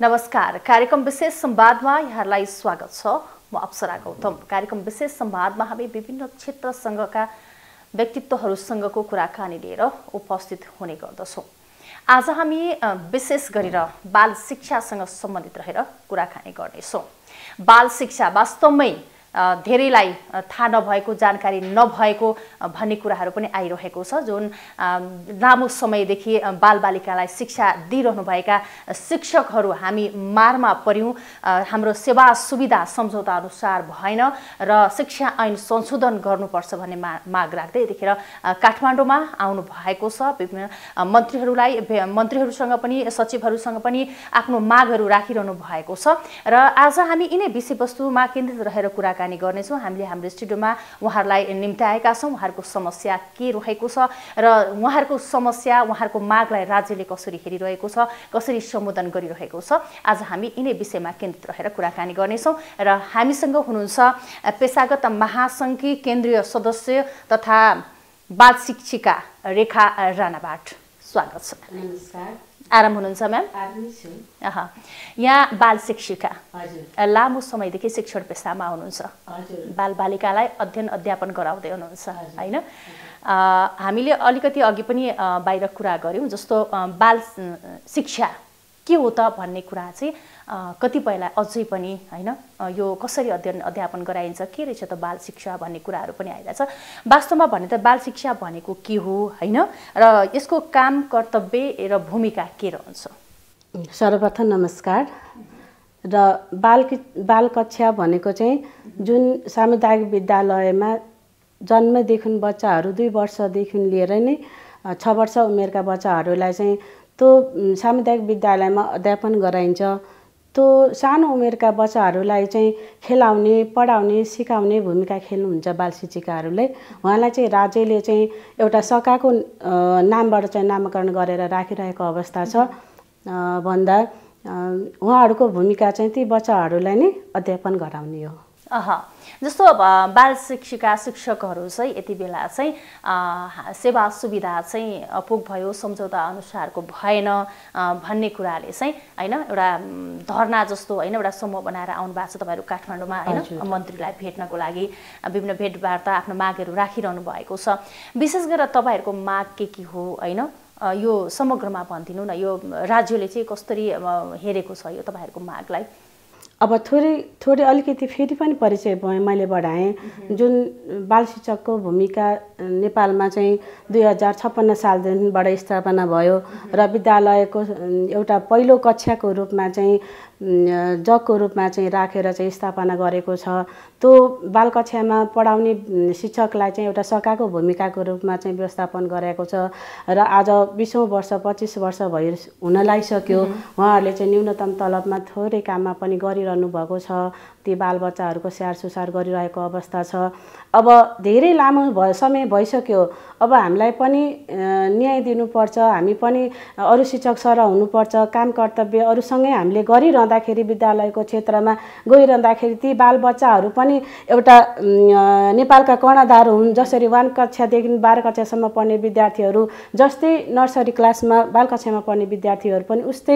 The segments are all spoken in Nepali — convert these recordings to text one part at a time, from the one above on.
नमस्कार। कार्यक्रम विशेष संवादमा यहाँलाई स्वागत छ। म अप्सरा गौतम। कार्यक्रम विशेष संवादमा हामी विभिन्न क्षेत्रसँगका व्यक्तित्वहरूसँगको कुराकानी लिएर उपस्थित हुने गर्दछौँ। आज हामी विशेष गरेर बाल शिक्षासँग सम्बन्धित रहेर कुराकानी गर्नेछौँ। बाल शिक्षा वास्तवमै धेरैलाई थाहा नभएको, जानकारी नभएको भन्ने कुराहरू पनि आइरहेको छ। जुन लामो समयदेखि बालबालिकालाई शिक्षा दिइरहनुभएका शिक्षकहरू हामी मारमा पर्यौँ। हाम्रो सेवा सुविधा सम्झौता अनुसार भएन र शिक्षा ऐन संशोधन गर्नुपर्छ भन्ने माग राख्दै यतिखेर काठमाडौँमा आउनु भएको छ। विभिन्न मन्त्रीहरूसँग पनि सचिवहरूसँग पनि आफ्नो मागहरू राखिरहनु भएको छ र आज हामी यिनै विषयवस्तुमा केन्द्रित रहेर कुराकानी गर्नेछौँ। हामीले हाम्रो स्टुडियोमा उहाँहरूलाई निम्त्याएका छौँ। उहाँहरूको समस्या के रहेको छ र उहाँहरूको समस्या, उहाँहरूको मागलाई राज्यले कसरी हेरिरहेको छ, कसरी सम्बोधन गरिरहेको छ, आज हामी यिनै विषयमा केन्द्रित रहेर कुराकानी गर्नेछौँ। र हामीसँग हुनुहुन्छ पेशागत महासङ्घकी केन्द्रीय सदस्य तथा बाल शिक्षिका रेखा राणाबाट। स्वागत छ। नमस्कार। आराम हुनुहुन्छ म्याम? यहाँ बाल शिक्षिका, लामो समयदेखि शिक्षण पेसामा हुनुहुन्छ। बालबालिकालाई अध्ययन अध्यापन गराउँदै हुनुहुन्छ होइन? हामीले अलिकति अघि पनि बाहिर कुरा गऱ्यौँ, जस्तो बाल शिक्षा के हो त भन्ने कुरा चाहिँ कतिपयलाई अझै पनि होइन, यो कसरी अध्ययन अध्यापन गराइन्छ, के रहेछ त बाल शिक्षा भन्ने कुराहरू पनि आइरहेछ। वास्तवमा भने त बाल शिक्षा भनेको के हो होइन, र यसको काम, कर्तव्य र भूमिका के रहन्छ? सर्वप्रथम नमस्कार। र बाल कक्षा भनेको चाहिँ जुन सामुदायिक विद्यालयमा जन्मदेखि बच्चाहरू 2 वर्षदेखि लिएर नै 6 वर्ष उमेरका बच्चाहरूलाई चाहिँ त्यो सामुदायिक विद्यालयमा अध्यापन गराइन्छ। त्यो सानो उमेरका बच्चाहरूलाई चाहिँ खेलाउने, पढाउने, सिकाउने भूमिका खेल्नुहुन्छ बाल शिक्षिकाहरूले। उहाँलाई चाहिँ राज्यले चाहिँ एउटा सकाको नामबाट चाहिँ नामाकरण गरेर राखिरहेको अवस्था छ। भन्दा उहाँहरूको भूमिका चाहिँ ती बच्चाहरूलाई नै अध्यापन गराउने हो। जस्तो बाल शिक्षिका शिक्षकहरू चाहिँ यति बेला चाहिँ सेवा सुविधा चाहिँ अपुग भयो, सम्झौता अनुसारको भएन भन्ने कुराले चाहिँ होइन, एउटा धरना जस्तो होइन, एउटा समूह बनाएर आउनु भएको छ तपाईँहरू काठमाडौँमा होइन, मन्त्रीलाई भेट्नको लागि विभिन्न भेटवार्ता आफ्नो मागहरू राखिरहनु भएको छ। विशेष गरेर तपाईँहरूको माग के हो होइन, यो समग्रमा भनिदिनु न। यो राज्यले चाहिँ कसरी हेरेको छ यो तपाईँहरूको मागलाई? अब थोरै अलिकति फेरि पनि परिचय मैले बढाएँ। जुन बाल शिक्षकको भूमिका नेपालमा चाहिँ 2056 सालदेखिबाट स्थापना भयो र विद्यालयको एउटा पहिलो कक्षाको रूपमा चाहिँ जगको रूपमा चाहिँ राखेर चाहिँ स्थापना गरेको छ। त्यो बाल कक्षामा पढाउने शिक्षकलाई चाहिँ एउटा सकाको भूमिकाको रूपमा चाहिँ व्यवस्थापन गरेको छ। र आज 20औं वर्ष 25 वर्ष हुन लागिसक्यो। उहाँहरूले चाहिँ न्यूनतम तलबमा थोरै काममा पनि गरिरहनु भएको छ। ती बालबच्चाहरूको स्याहार सुसार गरिरहेको अवस्था छ। अब धेरै लामो समय भइसक्यो। अब हामीलाई पनि न्याय दिनुपर्छ। हामी पनि अरू शिक्षक सरह हुनुपर्छ। काम कर्तव्य अरूसँगै हामीले गरिरहँदाखेरि विद्यालयको क्षेत्रमा गइरहँदाखेरि ती बालबच्चाहरू पनि एउटा नेपालका कर्णधार हुन्। जसरी 1 कक्षादेखि 12 कक्षासम्म पढ्ने विद्यार्थीहरू जस्तै नर्सरी क्लासमा बाल कक्षामा पढ्ने विद्यार्थीहरू पनि उस्तै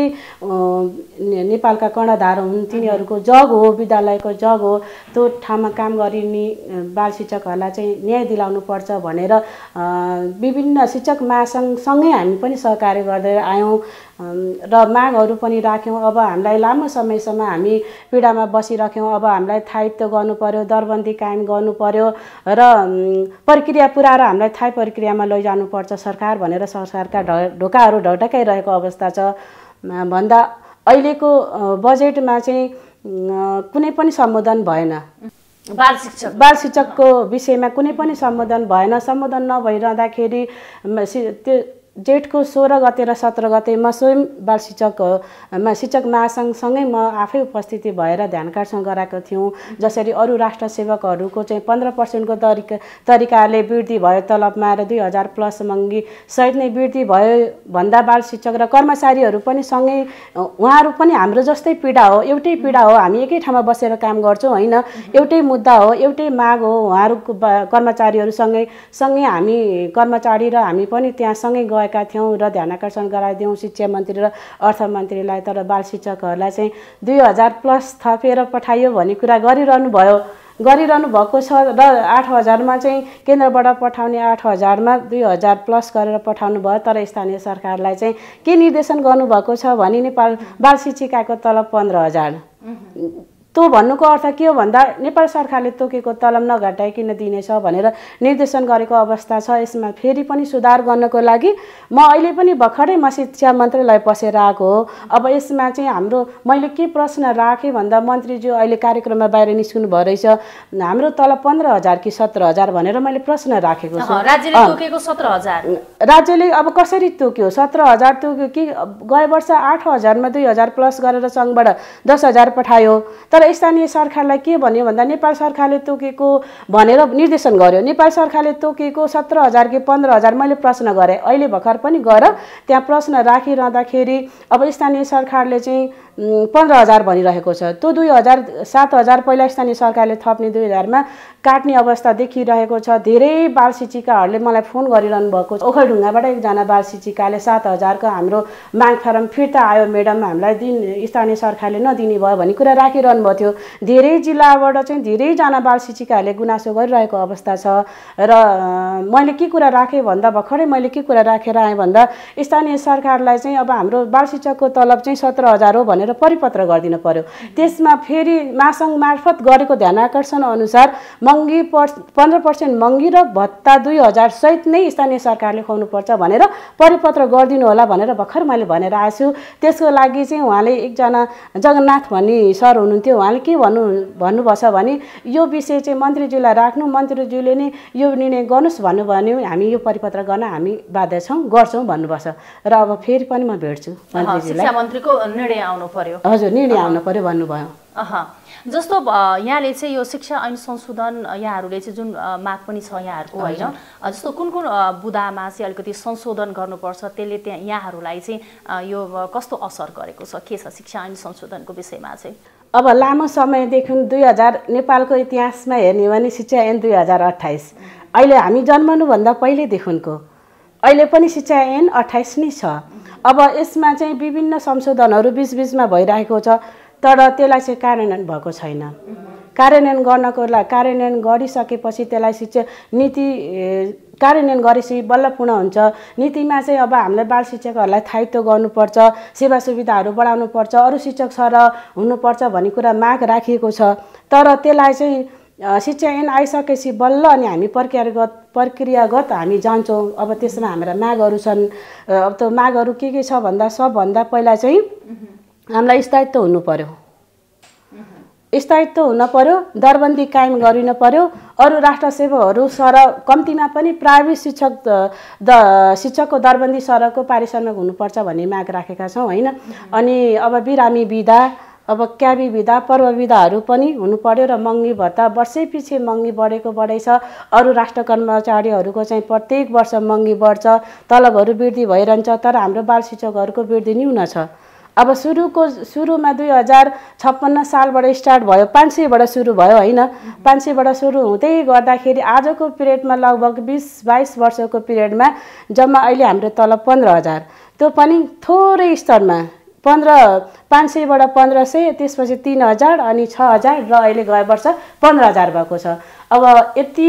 नेपालका कर्णधार हुन्। तिनीहरूको जग हो, विद्यालयको जग हो। त्यो ठाउँमा काम गरिने बाल शिक्षकहरूलाई चाहिँ न्याय दिलाउनु पर्छ भनेर विभिन्न शिक्षक महासङ्घसँगै हामी पनि सहकार्य गर्दै आयौँ र मागहरू पनि राख्यौँ। अब हामीलाई लामो समयसम्म हामी पीडामा बसिराख्यौँ। अब हामीलाई थायी गर्नु पर्यो, दरबन्दी कायम गर्नु पर्यो र प्रक्रिया पुऱ्याएर हामीलाई थायी प्रक्रियामा लैजानुपर्छ सरकार भनेर सरकारका ढोकाहरू ढटकाइरहेको अवस्था छ। भन्दा अहिलेको बजेटमा चाहिँ कुनै पनि सम्बोधन भएन। बाल शिक्षकको विषयमा कुनै पनि सम्बोधन भएन। सम्बोधन नभइरहँदाखेरि त्यो जेठको 16 गते र 17 गते म स्वयं बाल शिक्षक महासङ्घसँगै म आफै उपस्थिति भएर ध्यानकर्षण गराएको थियौँ। जसरी अरू राष्ट्र सेवकहरूको चाहिँ 15% को तरिकाले वृद्धि भयो तलबमा र 2000 प्लस महँगी सहित नै वृद्धि भयो भन्दा बाल शिक्षक र कर्मचारीहरू पनि सँगै उहाँहरू पनि हाम्रो जस्तै पीडा हो, एउटै पीडा हो। हामी एकै ठाउँमा बसेर काम गर्छौँ होइन, एउटै मुद्दा हो, एउटै माग हो। उहाँहरूको कर्मचारीहरूसँगै हामी कर्मचारी र हामी पनि त्यहाँ सँगै गए गएका थियौँ र ध्यानाकर्षण गराइदियौँ शिक्षा मन्त्री र अर्थमन्त्रीलाई। तर बाल शिक्षकहरूलाई चाहिँ 2000 प्लस थपेर पठाइयो भन्ने कुरा गरिरहनु भएको छ र 8000मा चाहिँ केन्द्रबाट पठाउने 8000मा 2000 प्लस गरेर पठाउनु भयो। तर स्थानीय सरकारलाई चाहिँ के निर्देशन गर्नुभएको छ भने नेपाल बाल शिक्षिकाको तलब 15000। त्यो भन्नुको अर्थ के हो भन्दा नेपाल सरकारले तोकेको तलब नघटाइकन दिनेछ भनेर निर्देशन गरेको अवस्था छ। यसमा फेरि पनि सुधार गर्नको लागि म अहिले पनि भर्खरै म शिक्षा मन्त्रालय बसेर आएको हो। अब यसमा चाहिँ मैले के प्रश्न राखेँ भन्दा मन्त्रीज्यू अहिले कार्यक्रममा बाहिर निस्किनु भयो रहेछ, हाम्रो तलब 15000 कि 17000 भनेर मैले प्रश्न राखेको छु। राज्यले तोकेको 17000, राज्यले अब कसरी तोक्यो? 17000 तोक्यो कि गए वर्ष 8000मा 2000 प्लस गरेर सङ्घबाट 10000 पठायो। तर स्थानीय सरकारलाई के भन्यो भन्दा नेपाल सरकारले तोकेको भनेर निर्देशन गर्यो। नेपाल सरकारले तोकेको 17000 कि 15000 मैले प्रश्न गरेँ। अहिले भर्खर पनि गएर त्यहाँ प्रश्न राखिरहँदाखेरि अब स्थानीय सरकारले चाहिँ 15000 भनिरहेको छ। त्यो 7000 पहिला स्थानीय सरकारले थप्ने 2000मा काट्ने अवस्था देखिरहेको छ। धेरै बाल शिक्षिकाहरूले मलाई फोन गरिरहनु भएको छ। ओखलढुङ्गाबाट एकजना बाल शिक्षिकाले 7000 को हाम्रो माग फारम फिर्ता आयो मैडम, हामीलाई स्थानीय सरकारले नदिने भयो भन्ने कुरा राखिरहनु भएको थियो। धेरै जिल्लाबाट चाहिँ धेरैजना बाल शिक्षिकाहरूले गुनासो गरिरहेको अवस्था छ। र मैले के कुरा राखेँ भन्दा भर्खरै मैले के कुरा राखेर आएँ भन्दा स्थानीय सरकारलाई चाहिँ अब हाम्रो बाल शिक्षकको तलब चाहिँ 17000 हो भनेर परिपत्र गरिदिनु पर्यो। त्यसमा फेरि महासङ्घ मार्फत गरेको ध्यानाकर्षण अनुसार महँगी 15% महँगी र भत्ता 2000 सहित नै स्थानीय सरकारले खुवाउनुपर्छ भनेर परिपत्र गरिदिनु होला भनेर भर्खर मैले भनेर आएको छु। त्यसको लागि चाहिँ उहाँले एकजना जगन्नाथ भन्ने सर हुनुहुन्थ्यो, उहाँले के भन्नुभएको छ भने यो विषय चाहिँ मन्त्रीज्यूलाई राख्नु, मन्त्रीज्यूले नै यो निर्णय गर्नुहोस् भन्नुभयो, हामी यो परिपत्र गर्न हामी बाध्य छौँ, गर्छौँ भन्नुभएको छ। र अब फेरि पनि म भेट्छु मन्त्रीज्यूलाई। शिक्षा मन्त्रीको निर्णय आउनु पर्यो। हजुर, निर्णय आउनु पर्यो भन्नुभयो। जस्तो यहाँले चाहिँ यो शिक्षा ऐन संशोधन यहाँहरूले चाहिँ जुन माग पनि छ यहाँहरूको होइन, जस्तो कुन बुदामा चाहिँ अलिकति संशोधन गर्नुपर्छ, त्यसले त्यहाँ यहाँहरूलाई चाहिँ यो कस्तो असर गरेको छ, के छ शिक्षा ऐन संशोधनको विषयमा चाहिँ? अब लामो समयदेखि 2000 नेपालको इतिहासमा हेर्ने भने शिक्षा ऐन 2028 अहिले हामी जन्मनुभन्दा पहिलेदेखिको अहिले पनि शिक्षा ऐन 28 नै छ। अब यसमा चाहिँ विभिन्न संशोधनहरू बीचबीचमा भइरहेको छ, तर त्यसलाई चाहिँ कार्यान्वयन भएको छैन। कार्यान्वयन गरिसकेपछि त्यसलाई शिक्षा नीति कार्यान्वयन गरेपछि बल्ल पूर्ण हुन्छ। नीतिमा चाहिँ अब हामीलाई बाल शिक्षकहरूलाई स्थायित्व गर्नुपर्छ, सेवा सुविधाहरू बढाउनुपर्छ, अरू शिक्षक सरह हुनुपर्छ भन्ने कुरा माग राखिएको छ। तर त्यसलाई चाहिँ शिक्षा ऐन आइसकेपछि बल्ल अनि हामी प्रक्रियागत हामी जान्छौँ। अब त्यसमा हाम्रा मागहरू छन्। अब त्यो मागहरू के छ भन्दा सबभन्दा पहिला चाहिँ हामीलाई स्थायित्व हुनु पर्यो, स्थायित्व हुन पर्यो, दरबन्दी कायम गरिन पर्यो। अरू राष्ट्र सेवाहरू सरह कम्तीमा पनि प्राइभेट शिक्षकको दरबन्दी सरहको पारिश्रमिक हुनुपर्छ भन्ने माग राखेका छौँ होइन। अनि अब बिरामी बिदा, अब क्याबी बिदा, पर्व बिदाहरू पनि हुनु पर्यो र महँगी भत्ता वर्षैपछि महँगी बढै छ। अरू राष्ट्र कर्मचारीहरूको चाहिँ प्रत्येक वर्ष महँगी बढ्छ, तलबहरू वृद्धि भइरहन्छ, तर हाम्रो बाल शिक्षकहरूको वृद्धि न्यून छ। अब सुरुमा 2056 सालबाट स्टार्ट भयो, 500बाट सुरु भयो होइन। 500बाट सुरु हुँदै गर्दाखेरि आजको पिरियडमा लगभग 20-22 वर्षको पिरियडमा जम्मा अहिले हाम्रो तलब 15000, त्यो पनि थोरै स्तरमा 500बाट 1500, त्यसपछि 3000 अनि 6000 र अहिले गए वर्ष 15000 भएको छ। अब यति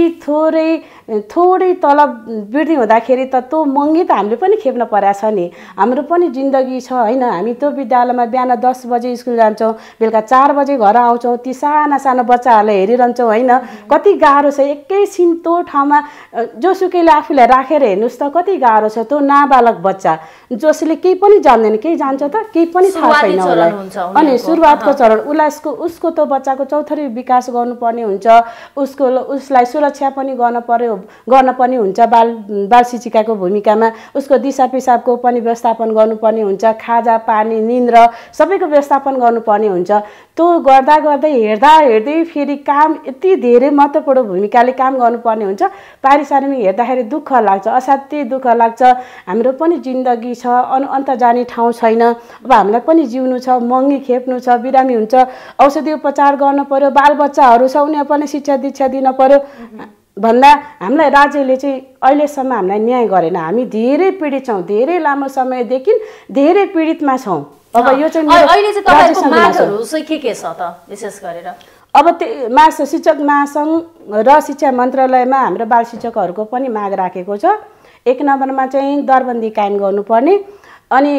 थोरै तलब वृद्धि हुँदाखेरि त त्यो महँगी त हामीले पनि खेप्न परेको छ नि। हाम्रो पनि जिन्दगी छ होइन। हामी त्यो विद्यालयमा बिहान 10 बजे स्कुल जान्छौँ, बेलुका 4 बजे घर आउँछौँ, ती साना बच्चाहरूलाई हेरिरहन्छौँ होइन। कति गाह्रो छ एकैछिन त्यो ठाउँमा जोसुकैले आफूलाई राखेर हेर्नुहोस् त कति गाह्रो छ। त्यो नाबालक बच्चा जसले केही पनि जान्दैन, केही जान्छ त केही पनि थाहा छैन उसलाई। अनि सुरुवातको चरण उसको त्यो बच्चाको चौथरी विकास गर्नुपर्ने हुन्छ, उसलाई सुरक्षा पनि गर्नुपर्ने हुन्छ। बाल शिक्षिकाको भूमिकामा उसको दिशा पिसाबको पनि व्यवस्थापन गर्नुपर्ने हुन्छ, खाजा पानी निन्द्रा सबैको व्यवस्थापन गर्नुपर्ने हुन्छ। त्यो गर्दै हेर्दै फेरि काम यति धेरै महत्त्वपूर्ण भूमिकाले काम गर्नुपर्ने हुन्छ। पारिश्रमिक हेर्दाखेरि दुःख लाग्छ, असाध्यै दुःख लाग्छ। हाम्रो पनि जिन्दगी छ, अन्त जाने ठाउँ छैन। अब हामीलाई पनि जिउनु छ, महँगी खेप्नु छ, बिरामी हुन्छ, औषधि उपचार गर्नु पर्यो, बालबच्चाहरू छ उनीहरू पनि शिक्षा दीक्षा दिन पर्यो। भन्दा हामीलाई राज्यले चाहिँ अहिलेसम्म हामीलाई न्याय गरेन। हामी धेरै पीडित छौँ, धेरै लामो समयदेखि धेरै पीडितमा छौँ। अब यो चाहिँ अहिले चाहिँ तपाईहरुको मागहरु चाहिँ के छ त विशेष गरेर? अब शिक्षक महासंघ र शिक्षा मन्त्रालयमा हाम्रो बाल शिक्षकहरूको पनि माग राखेको छ। 1 नम्बरमा चाहिँ दरबन्दी कायम गर्नुपर्ने, अनि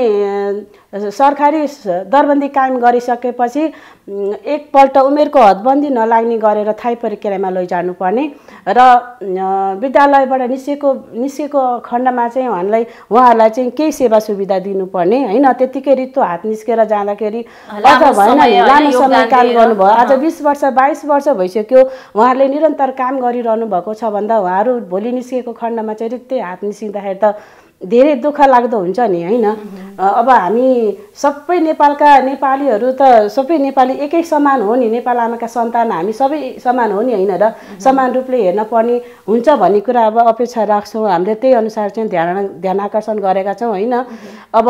सरकारी दरबन्दी कायम गरिसकेपछि एकपल्ट उमेरको हदबन्दी नलाग्ने गरेर थाई प्रक्रियामा लैजानुपर्ने र विद्यालयबाट निस्केको खण्डमा चाहिँ उहाँहरूलाई चाहिँ केही सेवा सुविधा दिनुपर्ने हैन। त्यतिकै रित्तो हात निस्केर जाँदाखेरि अझ भएन, लामो समय काम गर्नुभयो, आज 20 वर्ष 22 वर्ष भइसक्यो उहाँहरूले निरन्तर काम गरिरहनु भएको छ भन्दा उहाँहरू भोलि निस्केको खण्डमा चाहिँ रित्तै हात निस्किँदाखेरि त धेरै दुःख लाग्दो हुन्छ नि हैन। अब हामी सबै नेपालका नेपालीहरू त सबै नेपाली एकै समान हो नि, नेपाल आमाका सन्तान हामी सबै समान हो नि हैन र समान रूपले हेर्न पर्ने हुन्छ भन्ने कुरा अब अपेक्षा राख्छौँ। हामीले त्यही अनुसार चाहिँ ध्यान आकर्षण गरेका छौँ हैन। अब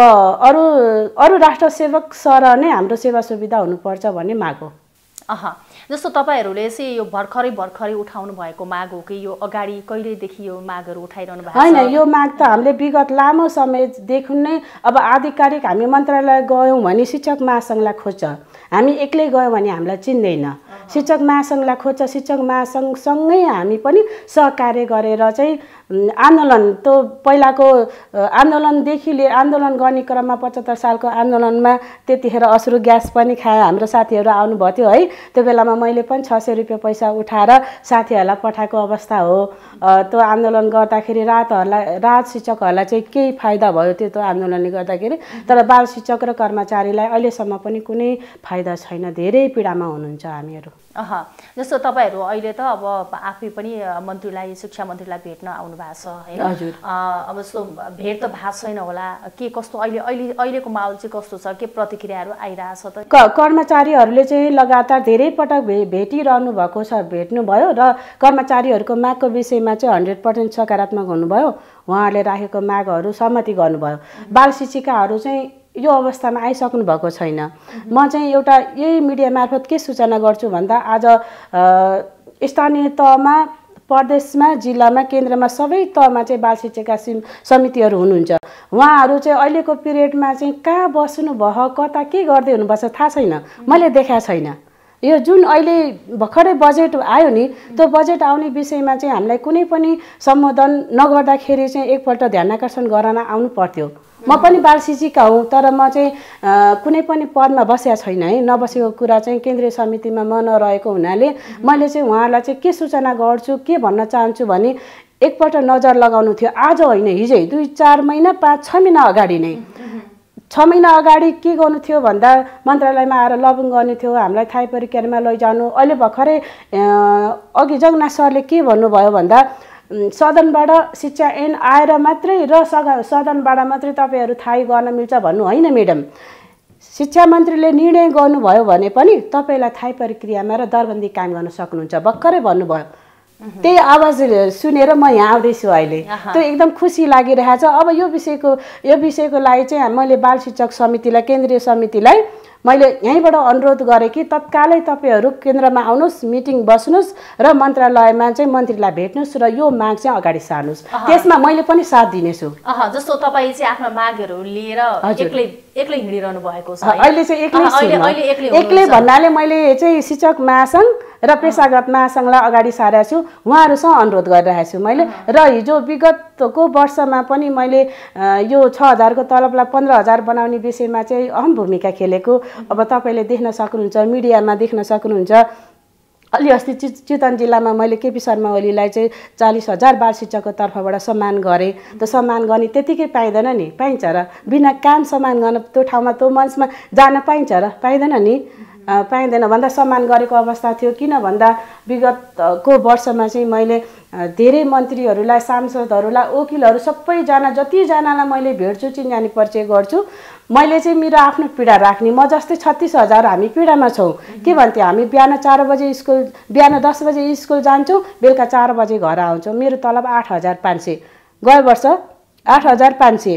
अरू राष्ट्र सेवक सरह नै हाम्रो सेवा सुविधा हुनुपर्छ भन्ने माग हो। जस्तो तपाईहरुले चाहिँ यो भर्खरै उठाउनु भएको माग हो कि यो अगाडि कहिलेदेखि यो मागहरु उठाइरहनु भएको छ? हैन, यो माग त हामीले विगत लामो समयदेखि नै अब आधिकारिक हामी मन्त्रालय गयौँ भने शिक्षक महासंघलाई खोज्छ, हामी एक्लै गयौँ भने हामीलाई चिन्दैन। शिक्षक महासंघलाई खोज्छ, शिक्षक महासंघसँगै हामी पनि सहकार्य गरेर चाहिँ आन्दोलन त पहिलाको आन्दोलनदेखि लिएर आन्दोलन गर्ने क्रममा 75 सालको आन्दोलनमा त्यतिखेर अश्रु ग्यास पनि खाए हाम्रो साथीहरू आउनुभएको थियो है। त्यो बेलामा मैले पनि 600 रुपियाँ पैसा उठाएर साथीहरूलाई पठाएको अवस्था हो। त्यो आन्दोलन गर्दाखेरि राहत शिक्षकहरूलाई चाहिँ केही फाइदा भयो त्यो आन्दोलनले गर्दाखेरि, तर बाल शिक्षक र कर्मचारीलाई अहिलेसम्म पनि कुनै फाइदा छैन, धेरै पीडामा हुनुहुन्छ हामीहरू। जस्तो तपाईहरु अहिले त अब आफै पनि मन्त्रीलाई शिक्षा मन्त्रीलाई भेट्न आउनु भएको छ हैन? हजुर। अब जस्तो भेट त भएको छैन होला, के कस्तो अहिलेको माहौल चाहिँ कस्तो छ, के प्रतिक्रियाहरू आइरहेछ त? कर्मचारीहरूले चाहिँ लगातार धेरै पटक भेटिरहनु भएको छ, भेट्नुभयो र कर्मचारीहरूको मागको विषयमा चाहिँ 100% सकारात्मक हुनुभयो। उहाँहरूले राखेको मागहरू सहमति गर्नुभयो। बाल शिक्षिकाहरू चाहिँ यो अवस्थामा आइसक्नु भएको छैन। म चाहिँ एउटा यही मिडिया मार्फत के सूचना गर्छु भन्दा आज स्थानीय तहमा, प्रदेशमा, जिल्लामा, केन्द्रमा सबै तहमा चाहिँ बाल शिक्षिका समितिहरू हुनुहुन्छ। उहाँहरू चाहिँ अहिलेको पिरियडमा चाहिँ कहाँ बस्नु भयो, कता के गर्दै हुनुपर्छ थाहा छैन, मैले देखाएको छैन। यो जुन अहिले भर्खरै बजेट आयो नि, त्यो बजेट आउने विषयमा चाहिँ हामीलाई कुनै पनि सम्बोधन नगर्दाखेरि चाहिँ एकपल्ट ध्यान आकर्षण गराउन आउनु पर्थ्यो। म पनि बाल शिक्षिका हुँ, तर म चाहिँ कुनै पनि पदमा बसेको छैन है। नबसेको कुरा चाहिँ केन्द्रीय समितिमा म नरहेको हुनाले मैले चाहिँ उहाँलाई चाहिँ के सूचना गर्छु, के भन्न चाहन्छु भने एकपल्ट नजर लगाउनु थियो। आज होइन, हिजै 2-4 महिना 5-6 महिना अगाडि नै 6 महिना अगाडि के गर्नु थियो भन्दा मन्त्रालयमा आएर लबिङ गर्नु थियो, हामीलाई थाई प्रक्रियामा लैजानु। अहिले भर्खरै अघि जगन्नाथ सरले के भन्नुभयो भन्दा सदनबाट शिक्षा ऐन आएर मात्रै र सदनबाट मात्रै तपाईहरु थाई गर्न मिल्छ भन्नु होइन म्याडम। शिक्षा मन्त्रीले निर्णय गर्नुभयो भने पनि तपाईलाई थाई प्रक्रियामा र दरबन्दी कायम गर्न सक्नुहुन्छ, भर्खरै भन्नुभयो। त्यही आवाज सुनेर म यहाँ आउँदैछु अहिले। त्यो एकदम खुसी लागिरहेछ। अब यो विषयको लागि चाहिँ मैले बाल शिक्षक समितिलाई, केन्द्रीय समितिलाई मैले यहीँबाट अनुरोध गरेँ कि तत्कालै तपाईहरु केन्द्रमा आउनुस्, मिटिङ बस्नुस् र मन्त्रालयमा चाहिँ मन्त्रीलाई भेट्नुस् र यो माग चाहिँ अगाडि सार्नुस्। त्यसमा मैले पनि साथ दिनेछु। जस्तो तपाईँ चाहिँ आफ्नो मागहरू लिएर एक्लै हिँडिरहनु भएको छ। अहिले चाहिँ एक्लै भन्नाले मैले चाहिँ शिक्षक महासंघ र पेशागत महासंघलाई अगाडि सारेको छु, उहाँहरूसँग अनुरोध गरिरहेको छु मैले। र हिजो विगतको वर्षमा पनि मैले यो 6000 को तलबलाई 15000 बनाउने विषयमा चाहिँ अहम भूमिका खेलेको अब तपाईले देख्न सक्नुहुन्छ, मिडियामा देख्न सक्नुहुन्छ। अलि अस्ति चितवन जिल्लामा मैले केपी शर्मा ओलीलाई चाहिँ 40000 बाल शिक्षकको तर्फबाट सम्मान गरेँ। त्यो सम्मान गर्ने त्यतिकै पाइँदैन नि, पाइन्छ र? बिना काम सम्मान गर्न त्यो ठाउँमा त्यो मञ्चमा जान पाइन्छ र? पाइँदैन नि, पाइँदैन भन्दा सम्मान गरेको अवस्था थियो। किन भन्दा विगतको वर्षमा चाहिँ मैले धेरै मन्त्रीहरूलाई, सांसदहरूलाई, वकिलहरू सबैजना जतिजनालाई मैले भेट्छु, चिन्जानी परिचय गर्छु। मैले चाहिँ मेरो आफ्नो पीडा राख्ने, म जस्तै 36000 हामी पीडामा छौँ। के भन्थ्यो, हामी बिहान 4 बजे स्कुल, बिहान 10 बजे स्कुल जान्छौँ, बेलुका 4 बजे घर आउँछौँ। मेरो तलब 8500, गए वर्ष 8500।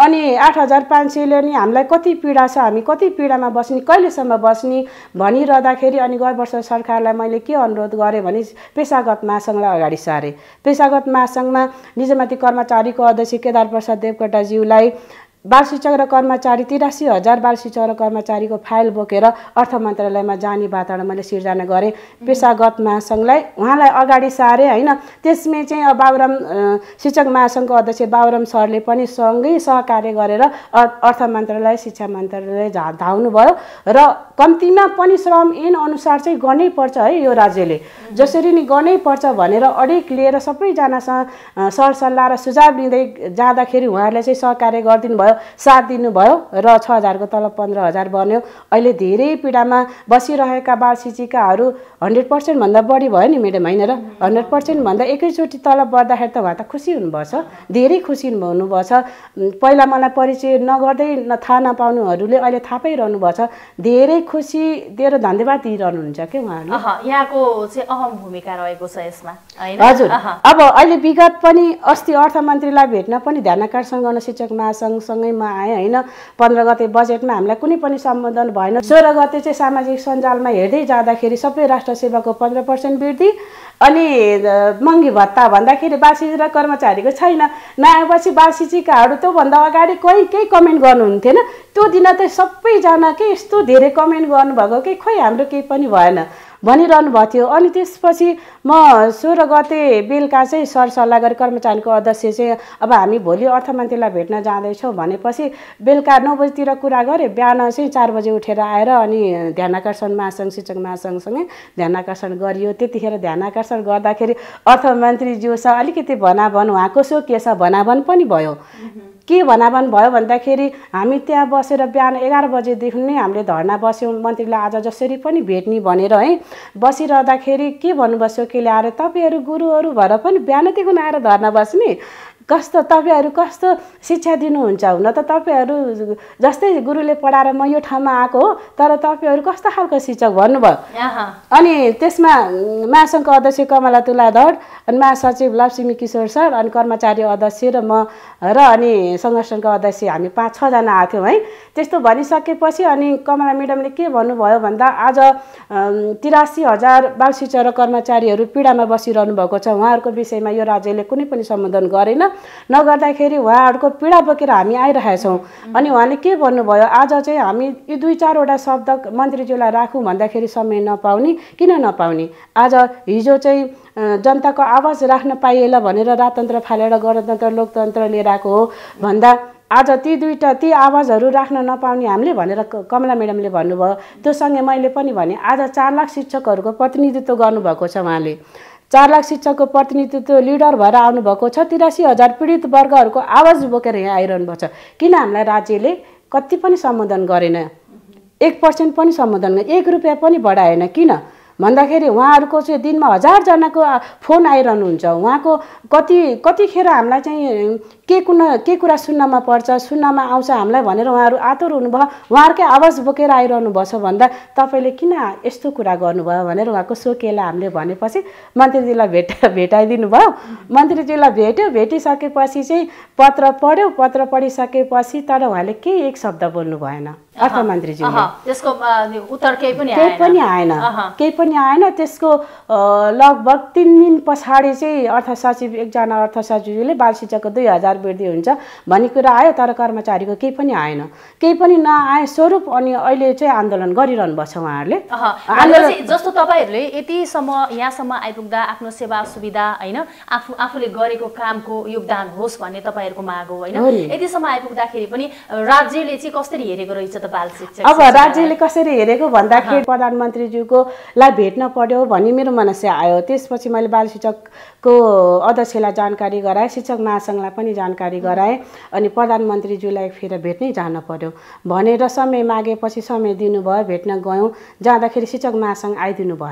अनि 8500ले नि हामीलाई कति पीडा छ, हामी कति पीडामा बस्ने, कहिलेसम्म बस्ने भनिरहँदाखेरि अनि गए वर्ष सरकारलाई मैले के अनुरोध गरेँ भने पेशागत महासङ्घलाई अगाडि सारेँ। पेशागत महासङ्घमा निजामती कर्मचारीको अध्यक्ष केदार प्रसाद देवकोटाज्यूलाई बाल शिक्षक र कर्मचारी 83,000 बाल शिक्षक र कर्मचारीको फाइल बोकेर अर्थ मन्त्रालयमा जाने वातावरण मैले सिर्जना गरेँ। पेशागत महासङ्घलाई उहाँलाई अगाडि सारेँ होइन। त्यसमै चाहिँ बाबुराम शिक्षक महासङ्घको अध्यक्ष बाबुराम सरले पनि सँगै सहकार्य गरेर अर्थ मन्त्रालय शिक्षा मन्त्रालय धाउनुभयो र कम्तीमा पनि श्रम ऐन अनुसार चाहिँ गर्नै पर्छ है यो राज्यले, जसरी नि गर्नै पर्छ भनेर अडिक लिएर सबैजनासँग सरसल्लाह र सुझाव लिँदै जाँदाखेरि उहाँहरूले चाहिँ सहकार्य गरिदिनु भयो, साथ दिनुभयो र 6,000 को तलब 15,000 बन्यो। अहिले धेरै पीडामा बसिरहेका बाल शिक्षिकाहरू 100% भन्दा बढी भयो नि म्याडम होइन र 100% भन्दा एकैचोटि तलब बढ्दाखेरि त उहाँ त खुसी हुनुभएछ, धेरै खुसी हुनुभएछ। पहिला मलाई परिचय नगर्दै थाहा नपाउनुहरूले अहिले थाहा पाइरहनु भएछ, धेरै खुसी दिएर धन्यवाद दिइरहनुहुन्छ के उहाँहरूले। यहाँको चाहिँ अहम भूमिका रहेको छ यसमा हैन? हजुर। अब अहिले विगत पनि अस्ति अर्थमन्त्रीलाई भेट्न पनि ध्यान आकर्षण गर्न शिक्षक महासङ्घसँगै म आएँ होइन। 15 गते बजेटमा हामीलाई कुनै पनि सम्बोधन भएन। 16 गते चाहिँ सामाजिक सञ्जालमा हेर्दै जाँदाखेरि सबै राष्ट्र सेवाको 15% वृद्धि अनि महँगी भत्ता भन्दाखेरि बाल शिक्षक र कर्मचारीको छैन। नआएपछि बाल शिक्षिकाहरू त्योभन्दा अगाडि केही कमेन्ट गर्नुहुन्थेन, त्यो दिन त सबैजना के यस्तो धेरै कमेन्ट गर्नुभएको कि खोइ हाम्रो केही पनि भएन भनिरहनु भएको थियो। अनि त्यसपछि म 16 गते बेलुका चाहिँ सरसल्लाह गरी कर्मचारीको अध्यक्ष चाहिँ अब हामी भोलि अर्थमन्त्रीलाई भेट्न जाँदैछौँ भनेपछि बेलुका 9 बजीतिर कुरा गरेँ। बिहान चाहिँ 4 बजे उठेर आएर अनि ध्यान आकर्षण महासङ्घ शिक्षक महासङ्घसँगै ध्यान आकर्षण गरियो। त्यतिखेर ध्यान आकर्षण गर्दाखेरि अर्थमन्त्रीज्यूसँग अलिकति भनाभन, उहाँको सो के छ भनाभन पनि भयो। के भनाभन भयो भन्दाखेरि हामी त्यहाँ बसेर बिहान 11 बजेदेखि नै हामीले धरना बस्यौँ, मन्त्रीलाई आज जसरी पनि भेट्ने भनेर है। बसिरहँदाखेरि के भन्नुभयो के ल्याएर तपाईँहरू गुरुहरू भएर पनि बिहानदेखि आएर धरना बस्ने, कस्तो तपाईँहरू कस्तो शिक्षा दिनुहुन्छ? हुन त तपाईँहरू जस्तै गुरुले पढाएर म यो ठाउँमा आएको हो, तर तपाईँहरू कस्तो खालको शिक्षक भन्नुभयो। अनि त्यसमा महासङ्घको अध्यक्ष कमला तुलाधर अनि महासचिव लक्ष्मी किशोर सर अनि कर्मचारी अध्यक्ष र म र अनि सङ्गठनको अध्यक्ष हामी 5-6 जना आएको थियौँ है। त्यस्तो भनिसकेपछि अनि कमला म्याडमले के भन्नुभयो भन्दा आज 83,000 बाल शिक्षक र कर्मचारीहरू पीडामा बसिरहनु भएको छ, उहाँहरूको विषयमा यो राज्यले कुनै पनि सम्बोधन गरेन। नगर्दाखेरि उहाँहरूको पीडा बोकेर हामी आइरहेका छौँ। अनि उहाँले के भन्नुभयो, आज चाहिँ हामी यी 2-4 शब्द मन्त्रीज्यूलाई राखौँ भन्दाखेरि समय नपाउने, किन नपाउने? आज हिजो चाहिँ जनताको आवाज राख्न पाइएला भनेर राजतन्त्र फालेर गणतन्त्र लोकतन्त्र लिएर आएको हो भन्दा आज ती आवाजहरू राख्न नपाउने हामीले भनेर कमला म्याडमले भन्नुभयो। त्योसँगै मैले पनि भने आज 4 लाख शिक्षकहरूको प्रतिनिधित्व गर्नुभएको छ उहाँले। 4 लाख शिक्षकको प्रतिनिधित्व लिडर भएर आउनुभएको छ। 83,000 पीडित वर्गहरूको आवाज बोकेर यहाँ आइरहनु भएको छ। किन हामीलाई राज्यले कति पनि सम्बोधन गरेन, 1% पनि सम्बोधन गरेन, 1 रुपियाँ पनि बढाएन? किन भन्दाखेरि उहाँहरूको चाहिँ दिनमा 1000 जनाको फोन आइरहनुहुन्छ। उहाँको कतिखेर हामीलाई चाहिँ के कुरा सुन्नमा पर्छ, सुन्नमा आउँछ हामीलाई भनेर उहाँहरू आतुर हुनुभयो। उहाँहरूकै आवाज बोकेर आइरहनु भएछ भन्दा तपाईँले किन यस्तो कुरा गर्नुभयो भनेर उहाँको सोकेला हामीले भनेपछि मन्त्रीजीलाई भेटाइदिनु भयो। मन्त्रीजीलाई भेटिसकेपछि चाहिँ पत्र पढ्यो। पत्र पढिसकेपछि तर उहाँले केही एक शब्द बोल्नु भएन अर्थमन्त्रीजीले। त्यसको उत्तर केही पनि आएन। त्यसको लगभग 3 दिन पछाडि चाहिँ एकजना अर्थ सचिवले बाल शिक्षकको 2,000 वृद्धि हुन्छ भन्ने कुरा आयो, तर कर्मचारीको केही पनि आएन। केही पनि नआए स्वरूप अनि अहिले चाहिँ आन्दोलन गरिरहनु भएको छ उहाँहरूले। जस्तो तपाईँहरूले यतिसम्म यहाँसम्म आइपुग्दा आफ्नो सेवा सुविधा होइन आफूले गरेको कामको योगदान होस् भन्ने तपाईँहरूको माग हो होइन। यतिसम्म आइपुग्दाखेरि पनि राज्यले चाहिँ कसरी हेरेको रहेछ त बाल शिक्षक? अब राज्यले कसरी हेरेको भन्दाखेरि प्रधानमन्त्रीज्यूको लाई भेट्न पर्यो भन्ने मेरो मनस्या आयो। त्यसपछि मैले बाल शिक्षकको अध्यक्षलाई जानकारी गराएँ, शिक्षक महासङ्घलाई पनि जानकारी गराएँ अनि प्रधानमन्त्रीज्यूलाई फेरि भेट्नै जान पर्यो भनेर समय मागेपछि समय दिनुभयो। भेट्न गयौँ, जाँदाखेरि शिक्षक महासङ्घ आइदिनु भएन।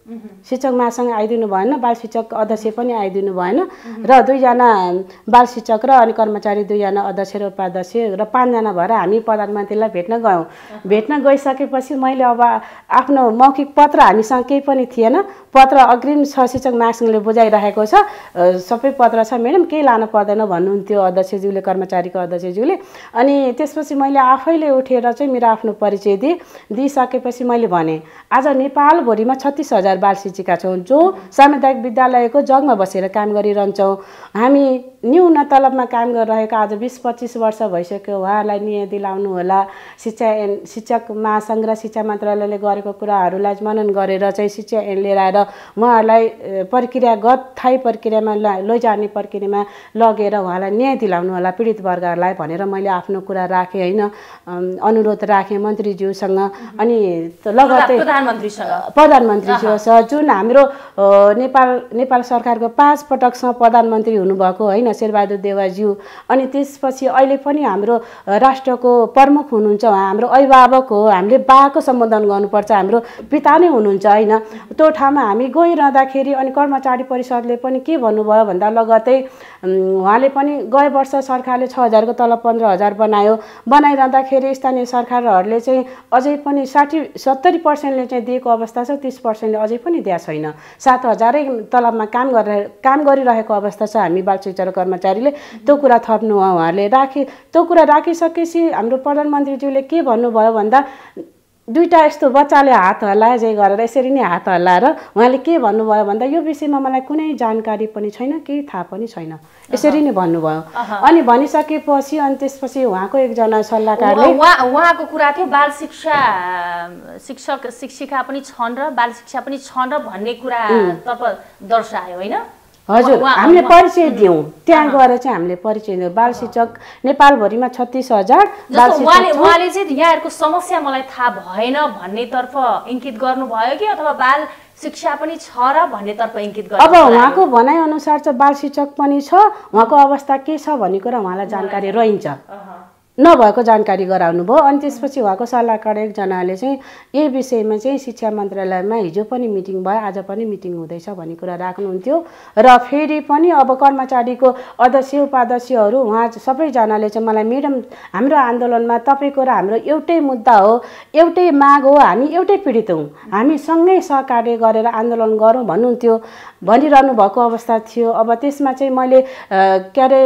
शिक्षक महासङ्घ आइदिनु भएन, बाल शिक्षक अध्यक्ष पनि आइदिनु भएन र 2 जना बाल शिक्षक र अनि कर्मचारी 2 जना अध्यक्ष र उपाध्यक्ष र 5 जना भएर हामी प्रधानमन्त्रीलाई भेट्न गयौँ। भेट्न गइसकेपछि मैले अब आफ्नो मौखिक पत्र हामीसँग केही पनि थिएन, पत्र अग्रिम शिक्षक महासङ्घले बुझाइरहेको छ, सबै पत्र छ म्याडम, केही लान पर्दैन भन्नुहुन्थ्यो अध्यक्षज्यूले, कर्मचारीको अध्यक्षज्यूले। अनि त्यसपछि मैले आफैले उठेर चाहिँ मेरो आफ्नो परिचय दिइसकेपछि मैले भने आज नेपालभरिमा 36,000 बाल शिक्षिका छौँ जो सामुदायिक विद्यालयको जगमा बसेर काम गरिरहन्छौँ। हामी न्यून तलबमा काम गरिरहेको आज 20-25 वर्ष भइसक्यो। उहाँहरूलाई न्याय दिलाउनु होला। शिक्षक महासङ्घ र शिक्षा मन्त्रालयले गरेको कुराहरूलाई मनन गरेर चाहिँ शिक्षा ऐन लिएर आएर उहाँहरूलाई प्रक्रियागत थायी प्रक्रियामा लैजाने प्रक्रियामा लगेर उहाँलाई न्याय दिलाउनु होला पीडित वर्गहरूलाई भनेर मैले आफ्नो कुरा राखेँ होइन, अनुरोध राखेँ मन्त्रीज्यूसँग। अनि लगतै प्रधानमन्त्रीज्यूसँग जुन हाम्रो नेपाल सरकारको 5 पटकसँग प्रधानमन्त्री हुनुभएको होइन शेरबहादुर देउवाज्यू। अनि त्यसपछि अहिले पनि हाम्रो राष्ट्रको प्रमुख हुनुहुन्छ, हाम्रो अभिभावक हो, हामीले बाको सम्बोधन गर्नुपर्छ, हाम्रो पिता नै हुनुहुन्छ होइन। त्यो ठाउँमा हामी गइरहँदाखेरि अनि कर्मचारी परिषदले पनि के भन्नुभयो भन्दा लगतै उहाँले पनि गए वर्ष सरकारले 6,000 को तलब 15,000 बनाइरहँदाखेरि स्थानीय सरकारहरूले चाहिँ अझै पनि 70% चाहिँ दिएको अवस्था छ, 30% अझै पनि दिएको छैन। 7,000 तलबमा काम गरिरहेको अवस्था छ हामी बाल शिक्षा कर्मचारीले। त्यो कुरा थप्नु उहाँहरूले त्यो कुरा राखिसकेपछि हाम्रो प्रधानमन्त्रीज्यूले के भन्नुभयो भन्दा 2टा यस्तो बच्चाले हात हल्लाए जे गरेर यसरी नै हात हल्लाएर उहाँले के भन्नुभयो भन्दा यो विषयमा मलाई कुनै जानकारी पनि छैन, केही थाहा पनि छैन, यसरी नै भन्नुभयो। अनि भनिसकेपछि अनि त्यसपछि उहाँको एकजना सल्लाहकारले उहाँको कुरा थियो बाल शिक्षक शिक्षिका पनि छन् र बाल शिक्षा पनि छन् र भन्ने कुरा तर्फ दर्शायो होइन। हजुर, हामीले परिचय दियौँ, त्यहाँ गएर चाहिँ हामीले परिचय दियौँ। बाल शिक्षक नेपालभरिमा 36,000 बाल शिक्षक। उहाँले चाहिँ यहाँहरूको समस्या मलाई थाहा भएन भन्नेतर्फ इङ्कित गर्नुभयो कि अथवा बाल शिक्षा पनि छ र भन्नेतर्फ इङ्कित गर्नु? अब उहाँको भनाइअनुसार चाहिँ बाल शिक्षक पनि छ, उहाँको अवस्था के छ भन्ने कुरा उहाँलाई जानकारी रहन्छ, नभएको जानकारी गराउनु भयो। अनि त्यसपछि उहाँको सल्लाहकार एकजनाले चाहिँ यही विषयमा चाहिँ शिक्षा मन्त्रालयमा हिजो पनि मिटिङ भयो, आज पनि मिटिङ हुँदैछ भन्ने कुरा राख्नुहुन्थ्यो। र फेरि पनि अब कर्मचारीको अध्यक्ष उपाध्यक्षहरू उहाँ सबैजनाले चाहिँ मलाई म्याडम हाम्रो आन्दोलनमा तपाईँको र हाम्रो एउटै मुद्दा हो, एउटै माग हो, हामी एउटै पीडित हौँ, हामी सँगै सहकार्य गरेर आन्दोलन गरौँ भन्नुहुन्थ्यो, भनिरहनु भएको अवस्था थियो। अब त्यसमा चाहिँ मैले के अरे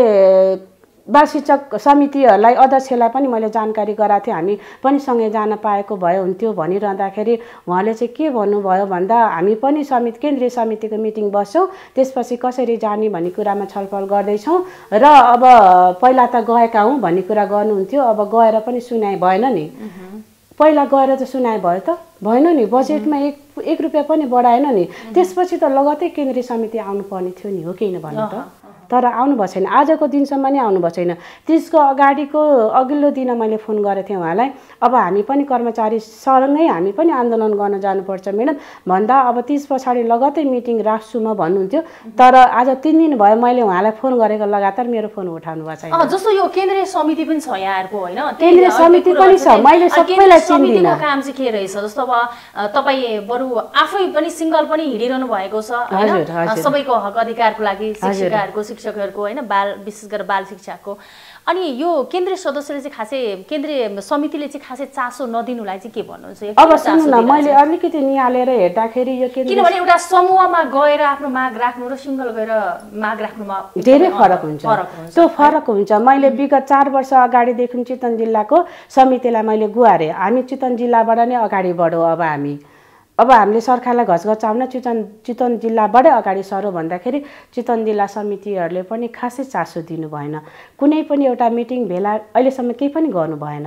बाल शिक्षक समितिहरूलाई अध्यक्षलाई पनि मैले जानकारी गराएको थिएँ, हामी पनि सँगै जान पाएको भए हुन्थ्यो भनिरहँदाखेरि उहाँले चाहिँ के भन्नुभयो भन्दा हामी पनि केन्द्रीय समितिको मिटिङ बस्छौँ, त्यसपछि कसरी जाने भन्ने कुरामा छलफल गर्दैछौँ र अब पहिला त गएका हौँ भन्ने कुरा गर्नुहुन्थ्यो। अब गएर पनि सुनाइ भएन नि, पहिला गएर त सुनाइ भयो त भएन नि, बजेटमा एक रुपियाँ पनि बढाएन नि, त्यसपछि त लगतै केन्द्रीय समिति आउनुपर्ने थियो नि, हो किन भन्नु त, तर आउनु भएको छैन, आजको दिनसम्म नि आउनु भएको छैन। त्यसको अघिल्लो दिन मैले फोन गरेको थिएँ उहाँलाई, अब हामी पनि कर्मचारी सँगै हामी पनि आन्दोलन गर्न जानुपर्छ म्याडम भन्दा अब 30 पछाडि लगतै मिटिङ राख्छु म भन्नुहुन्थ्यो। तर आज 3 दिन भयो मैले उहाँलाई फोन गरेको लगातार मेरो फोन उठाउनु भएको छैन। जस्तो यो केन्द्रीय समिति पनि छ यहाँहरूको होइन, केन्द्रीय समिति पनि छ, मैले सबैलाई चिन्दिनँ। काम चाहिँ के रहेछ जस्तो अब तपाईँ बरु आफै पनि सिङ्गल पनि हिँडिरहनु भएको छ होइन, सबैको हक अधिकारको लागि शिक्षिकाहरूको शिक्षकहरूको होइन, विशेष गरेर बाल शिक्षाको। अनि यो केन्द्रीय सदस्यले चाहिँ खासै केन्द्रीय समितिले चाहिँ खासै चासो नदिनुलाई चाहिँ के भन्नुहुन्छ? अब सुन्नु न, मैले अलिकति निहालेर हेर्दाखेरि यो किनभने एउटा समूहमा गएर आफ्नो माग राख्नु र सिङ्गल गएर माग राख्नुमा धेरै फरक हुन्छ, त्यो फरक हुन्छ। मैले विगत 4 वर्ष अगाडिदेखि चितवन जिल्लाको समितिलाई मैले गुहारेँ, हामी चितवन जिल्लाबाट नै अगाडि बढौँ। अब हामीले सरकारलाई घचघचाउन चितवन जिल्लाबाटै अगाडि सरौँ भन्दाखेरि चितवन जिल्ला समितिहरूले पनि खासै चासो दिनु भएन, कुनै पनि एउटा मिटिङ भेला अहिलेसम्म केही पनि गर्नु भएन।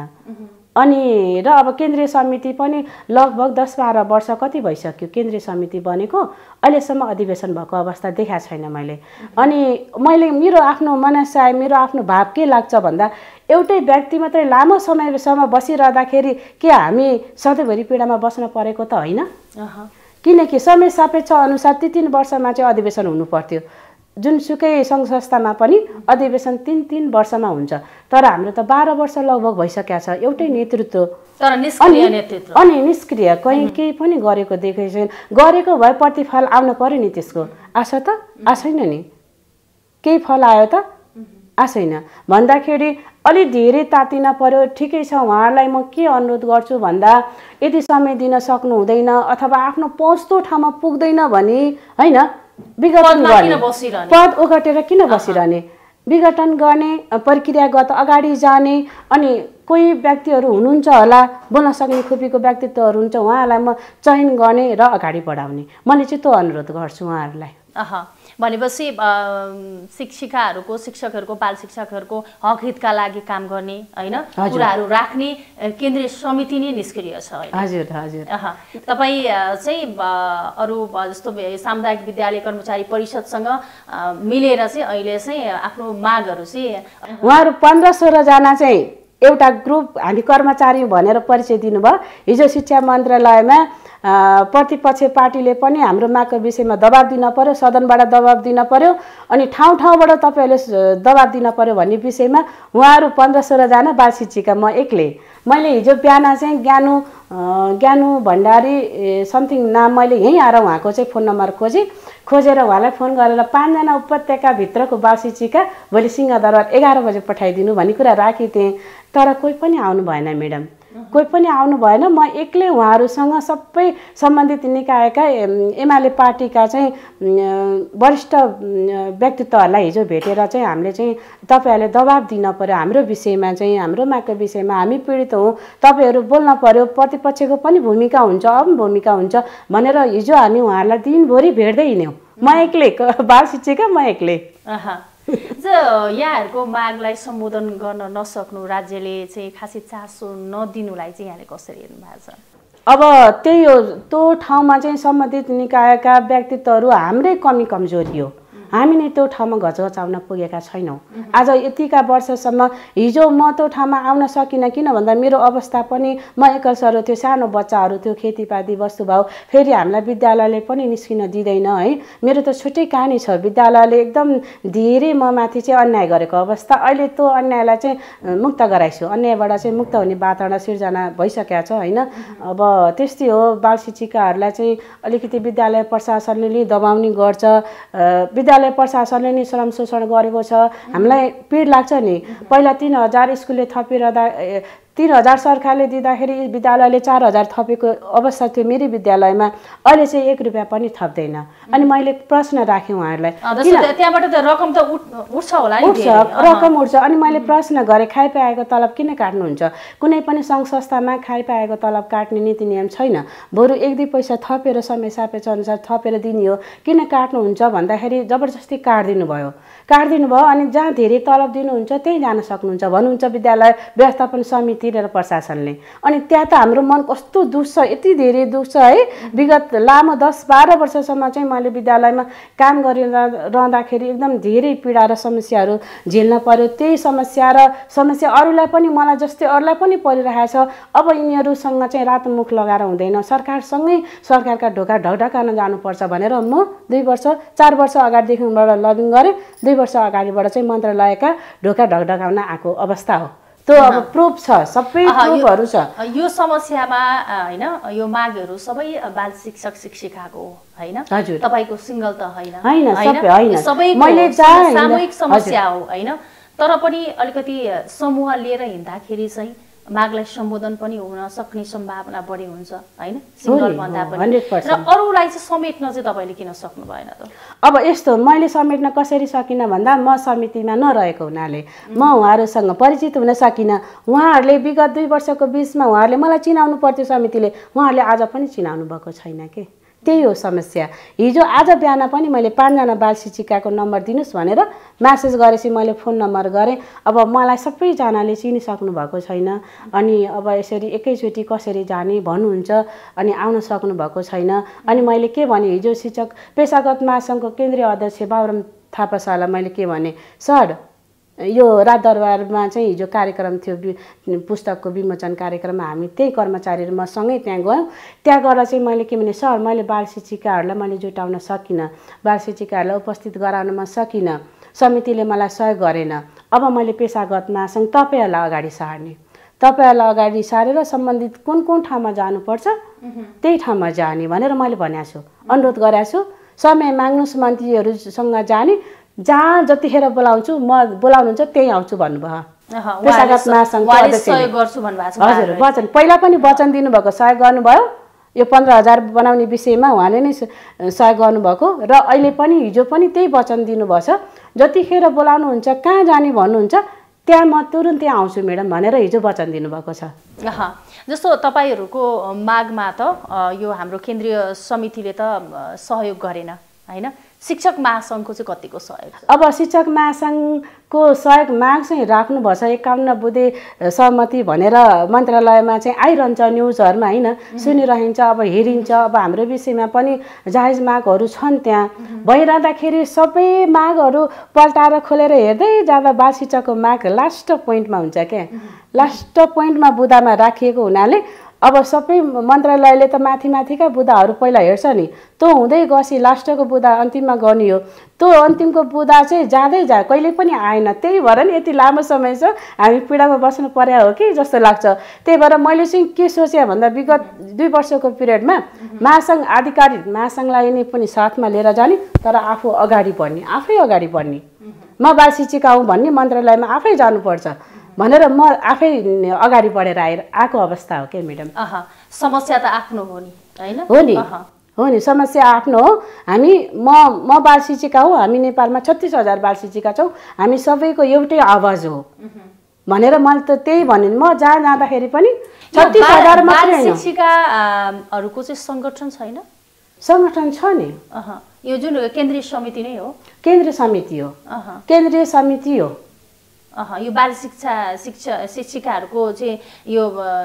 अनि र अब केन्द्रीय समिति पनि लगभग 10-12 वर्ष कति भइसक्यो केन्द्रीय समिति बनेको, अहिलेसम्म अधिवेशन भएको अवस्था देखाएको छैन मैले। अनि मैले मेरो आफ्नो मनसाय मेरो आफ्नो भाव के लाग्छ भन्दा एउटै व्यक्ति मात्रै लामो समयसम्म बसिरहँदाखेरि के हामी सधैँभरि पीडामा बस्न परेको त होइन, किनकि समय सापेक्ष अनुसार 3 वर्षमा चाहिँ अधिवेशन हुनु पर्थ्यो। जुनसुकै सङ्घ संस्थामा पनि अधिवेशन 3 वर्षमा हुन्छ, तर हाम्रो त 12 वर्ष लगभग भइसकेको छ एउटै नेतृत्व, तर निष्क्रिय नेतृत्व, अनि निष्क्रिय, कहीँ केही पनि गरेको देखेको छैन। गरेको भए प्रतिफल आउनु पर्यो नि, त्यसको आशा त आछैन नि, केही फल आयो त आछैन भन्दाखेरि अलि धेरै तातिन पर्यो। ठिकै छ, उहाँहरूलाई म के अनुरोध गर्छु भन्दा यदि समय दिन सक्नु हुँदैन अथवा आफ्नो पहुँचतो ठाउँमा पुग्दैन भने हैन विघटन गर्ने, पद ओगटेर किन बसिरहने, विघटन गर्ने, प्रक्रियागत अगाडि जाने। अनि कोही व्यक्तिहरू हुनुहुन्छ होला बोल्न सक्ने खुबीको व्यक्तित्वहरू हुन्छ, उहाँहरूलाई म चयन गर्ने र अगाडि बढाउने, मैले चाहिँ त्यो अनुरोध गर्छु उहाँहरूलाई। भनेपछि शिक्षिकाहरूको, शिक्षकहरूको, बाल शिक्षकहरूको हक हितका लागि काम गर्ने हैन, कुराहरू राख्ने केन्द्रीय समिति नै निष्क्रिय छ। हजुर हजुर। तपाईँ चाहिँ अरू जस्तो सामुदायिक विद्यालय कर्मचारी परिषदसँग मिलेर चाहिँ अहिले चाहिँ आफ्नो मागहरू चाहिँ उहाँहरू 15-16 जना चाहिँ एउटा ग्रुप हामी कर्मचारी भनेर परिचय दिनुभयो। हिजो शिक्षा मन्त्रालयमा प्रतिपक्ष पार्टीले पनि हाम्रो मागको विषयमा दबाब दिन पर्यो, सदनबाट दबाब दिन पर्यो, अनि ठाउँ ठाउँबाट तपाईँहरूले दबाब दिन पर्यो भन्ने विषयमा उहाँहरू 15-16 जना बाल शिक्षिका, म एक्लै। मैले हिजो बिहान चाहिँ ज्ञानु भण्डारी समथिङ नाम मैले यहीँ आएर उहाँको चाहिँ फोन नम्बर खोजेर उहाँलाई फोन गरेर 5 जना उपत्यकाभित्रको बाल शिक्षिका भोलि सिंहदरबार 11 बजे पठाइदिनु भन्ने कुरा राखेको थिएँ, तर कोही पनि आउनु भएन म्याडम, कोही पनि आउनु भएन। म एक्लै उहाँहरूसँग सबै सम्बन्धित निकायका एमाले पार्टीका चाहिँ वरिष्ठ व्यक्तित्वहरूलाई हिजो भेटेर चाहिँ हामीले चाहिँ तपाईँहरूले दबाब दिन पर्यो हाम्रो विषयमा, चाहिँ हाम्रो मागको विषयमा, हामी पीडित हौँ, तपाईँहरू बोल्न पर्यो, प्रतिपक्षको पनि भूमिका हुन्छ, अब भूमिका हुन्छ भनेर हिजो हामी उहाँहरूलाई दिनभरि भेट्दै हिँड्यौँ। म एक्लै बाल शिक्षिका, म एक्लै। यहाँहरूको मागलाई सम्बोधन गर्न नसक्नु, राज्यले चाहिँ खासै चासो नदिनुलाई चाहिँ यहाँले कसरी हेर्नु भएको छ? अब त्यही हो, त्यो ठाउँमा चाहिँ सम्बन्धित निकायका व्यक्तित्वहरू हाम्रै कमी कमजोरी हो, हामी नै त्यो ठाउँमा घचघचाउन पुगेका छैनौँ। आज यतिका वर्षसम्म हिजो म त्यो ठाउँमा आउन सकिनँ, किन भन्दा मेरो अवस्था पनि म एकलसरो थियो, सानो बच्चाहरू थियो, खेतीपाती वस्तुभाउ, फेरि हामीलाई विद्यालयले पनि निस्किन दिँदैन है। मेरो त छुट्टै कहानी छ, विद्यालयले एकदम धेरै म माथि चाहिँ अन्याय गरेको अवस्था, अहिले त्यो अन्यायलाई चाहिँ मुक्त गराइछु, अन्यायबाट चाहिँ मुक्त हुने वातावरण सिर्जना भइसकेको छ होइन। अब त्यस्तै हो, बाल शिक्षिकाहरूलाई चाहिँ अलिकति विद्यालय प्रशासनले दबाउने गर्छ, विद्यालय प्रशासनले नै श्रम शोषण गरेको छ। हामीलाई पीड लाग्छ नि, पहिला 3000 स्कुलले थपेर 3000 सरकारले दिँदाखेरि विद्यालयले 4000 थपेको अवस्था थियो मेरै विद्यालयमा, अहिले चाहिँ 1 रुपियाँ पनि थप्दैन। अनि मैले प्रश्न राखेँ उहाँहरूलाई, त्यहाँबाट त रकम त उठ्छ होला नि, उठ्छ, रकम उठ्छ। अनि मैले प्रश्न गरेँ, खाइ पाएको तलब किन काट्नुहुन्छ? कुनै पनि सङ्घ संस्थामा खाइ पाएको तलब काट्ने नीति नियम छैन, बरु 1-2 पैसा थपेर समय सापेक्ष अनुसार थपेर दिने हो, किन काट्नुहुन्छ भन्दाखेरि जबरजस्ती काटिदिनु भयो। अनि जहाँ धेरै तलब दिनुहुन्छ त्यहीँ जान सक्नुहुन्छ भन्नुहुन्छ विद्यालय व्यवस्थापन समिति र प्रशासनले। अनि त्यहाँ त हाम्रो मन कस्तो दुख्छ, यति धेरै दुख्छ है। विगत लामो 10-12 वर्षसम्म चाहिँ मैले विद्यालयमा काम गरिरहँदाखेरि एकदम धेरै पीडा र समस्याहरू झेल्न पर्यो। त्यही समस्या अरूलाई पनि, मलाई जस्तै अरूलाई पनि परिरहेको छ। अब यिनीहरूसँग चाहिँ रातो मुख लगाएर हुँदैन, सरकारसँगै सरकारका ढोका ढकढकाउन जानुपर्छ भनेर म 4 वर्ष अगाडिदेखिबाट लबिङ गरेँ। 2 वर्ष अगाडिबाट चाहिँ मन्त्रालयका ढोका ढकढकाउन आएको अवस्था हो। त्यो अब प्रुफ छ, सबै प्रुफहरू छ। यो समस्यामा हैन, यो मागहरू सबै बाल शिक्षक शिक्षिकाको हो हैन, तपाईको सिंगल त हैन, सबै मैले सामूहिक समस्या हो हैन। तर पनि अलिकति समूह लिएर हिँड्दाखेरि चाहिँ मागलाई सम्बोधन पनि हुन सक्ने सम्भावना बढी हुन्छ हैन, सिंगल भन्दा पनि। र अरूलाई चाहिँ समेट्न चाहिँ तपाईले किन सक्नु भएन त? अब यस्तो, मैले समेट्न कसरी सकिनँ भन्दा म समितिमा नरहेको हुनाले म उहाँहरूसँग परिचित हुन सकिनँ। उहाँहरूले विगत 2 वर्षको बिचमा उहाँहरूले मलाई चिनाउनु पर्थ्यो समितिले, उहाँहरूले आज पनि चिनाउनु भएको छैन के, त्यही हो समस्या। हिजो आज बिहान पनि मैले 5 जना बाल शिक्षिकाको नम्बर दिनुस् भनेर म्यासेज गरेपछि मैले फोन नम्बर गरेँ। अब मलाई सबैजनाले चिनिसक्नु भएको छैन, अनि अब यसरी एकैचोटि कसरी जाने भन्नुहुन्छ, अनि आउन सक्नु भएको छैन। अनि मैले के भने, हिजो शिक्षक पेशागत महासङ्घको केन्द्रीय अध्यक्ष बाबुराम थापासालाई मैले के भने, सर यो राजदरबारमा चाहिँ हिजो कार्यक्रम थियो पुस्तकको विमोचन कार्यक्रममा हामी त्यही कर्मचारी र म सँगै त्यहाँ गयौँ। त्यहाँ गएर चाहिँ मैले के भने सर मैले बाल शिक्षिकाहरूलाई मैले जुटाउन सकिनँ, बाल शिक्षिकाहरूलाई उपस्थित गराउन म सकिनँ, समितिले मलाई सहयोग गरेन। अब मैले पेशागत महासङ्घ तपाईँहरूलाई अगाडि सार्ने, तपाईँहरूलाई अगाडि सारेर सम्बन्धित कुन कुन ठाउँमा जानुपर्छ त्यही ठाउँमा जाने भनेर मैले भनेको छु, अनुरोध गरेको छु। समय माग्नुहोस् मन्त्रीहरूसँग जाने, जहाँ जतिखेर बोलाउँछु म बोलाउनुहुन्छ त्यही आउँछु भन्नुभयो पेशागत महासङ्घको अध्यक्ष। हजुर वचन पहिला पनि वचन दिनुभएको, सहयोग गर्नुभयो। यो 15,000 बनाउने विषयमा उहाँले नै सहयोग गर्नुभएको र अहिले पनि हिजो पनि त्यही वचन दिनुभएको छ। जतिखेर बोलाउनुहुन्छ कहाँ जाने भन्नुहुन्छ त्यहाँ म तुरुन्तै आउँछु म्याडम भनेर हिजो वचन दिनुभएको छ। जस्तो तपाईँहरूको मागमा त यो हाम्रो केन्द्रीय समितिले त सहयोग गरेन हैन, शिक्षक महासङ्घको चाहिँ कतिको सहयोग? अब शिक्षक महासङ्घको सहयोग माग चाहिँ राख्नुभएको छ। 51 बुँदे सहमति भनेर मन्त्रालयमा चाहिँ आइरहन्छ न्युजहरूमा हैन, सुनिरहन्छ, अब हेरिन्छ। अब हाम्रो विषयमा पनि जायज मागहरू छन् त्यहाँ भइरहँदाखेरि सबै मागहरू पल्टाएर खोलेर हेर्दै जाँदा बाल शिक्षकको माग लास्ट पोइन्टमा हुन्छ क्या, लास्ट पोइन्टमा बुँदामा राखिएको हुनाले अब सबै मन्त्रालयले त माथि माथिका बुँदाहरू पहिला हेर्छ नि, त्यो हुँदै गएपछि लास्टको बुँदा अन्तिममा गर्ने हो। त्यो अन्तिमको बुँदा चाहिँ जाँदै कहिले पनि आएन। त्यही भएर नि यति लामो समय छ हामी पीडामा बस्नु पर्या हो कि जस्तो लाग्छ। त्यही भएर मैले चाहिँ के सोचेँ भन्दा विगत 2 वर्षको पिरियडमा महासङ्घ आधिकारिक महासङ्घलाई नै पनि साथमा लिएर जाने, तर आफू अगाडि बढ्ने, आफै अगाडि बढ्ने। म बाल शिक्षिका हुँ भन्ने मन्त्रालयमा आफै जानुपर्छ भनेर म आफै अगाडि बढेर आएको अवस्था हो क्या म्याडम। समस्या त आफ्नो हो नि हैन? हो नि समस्या आफ्नो हो। हामी म बाल शिक्षिका हौ, हामी नेपालमा 36,000 बाल शिक्षिका छौँ, हामी सबैको एउटै आवाज हो भनेर मैले त त्यही भने म जहाँ जाँदाखेरि पनि 36,000 मात्रै हैन। शिक्षिकाहरूको चाहिँ सङ्गठन छैन? सङ्गठन छ नि, यो जुन केन्द्रीय समिति नै हो, केन्द्रीय समिति हो, केन्द्रीय समिति हो। यो बाल शिक्षिकाहरूको चाहिँ यो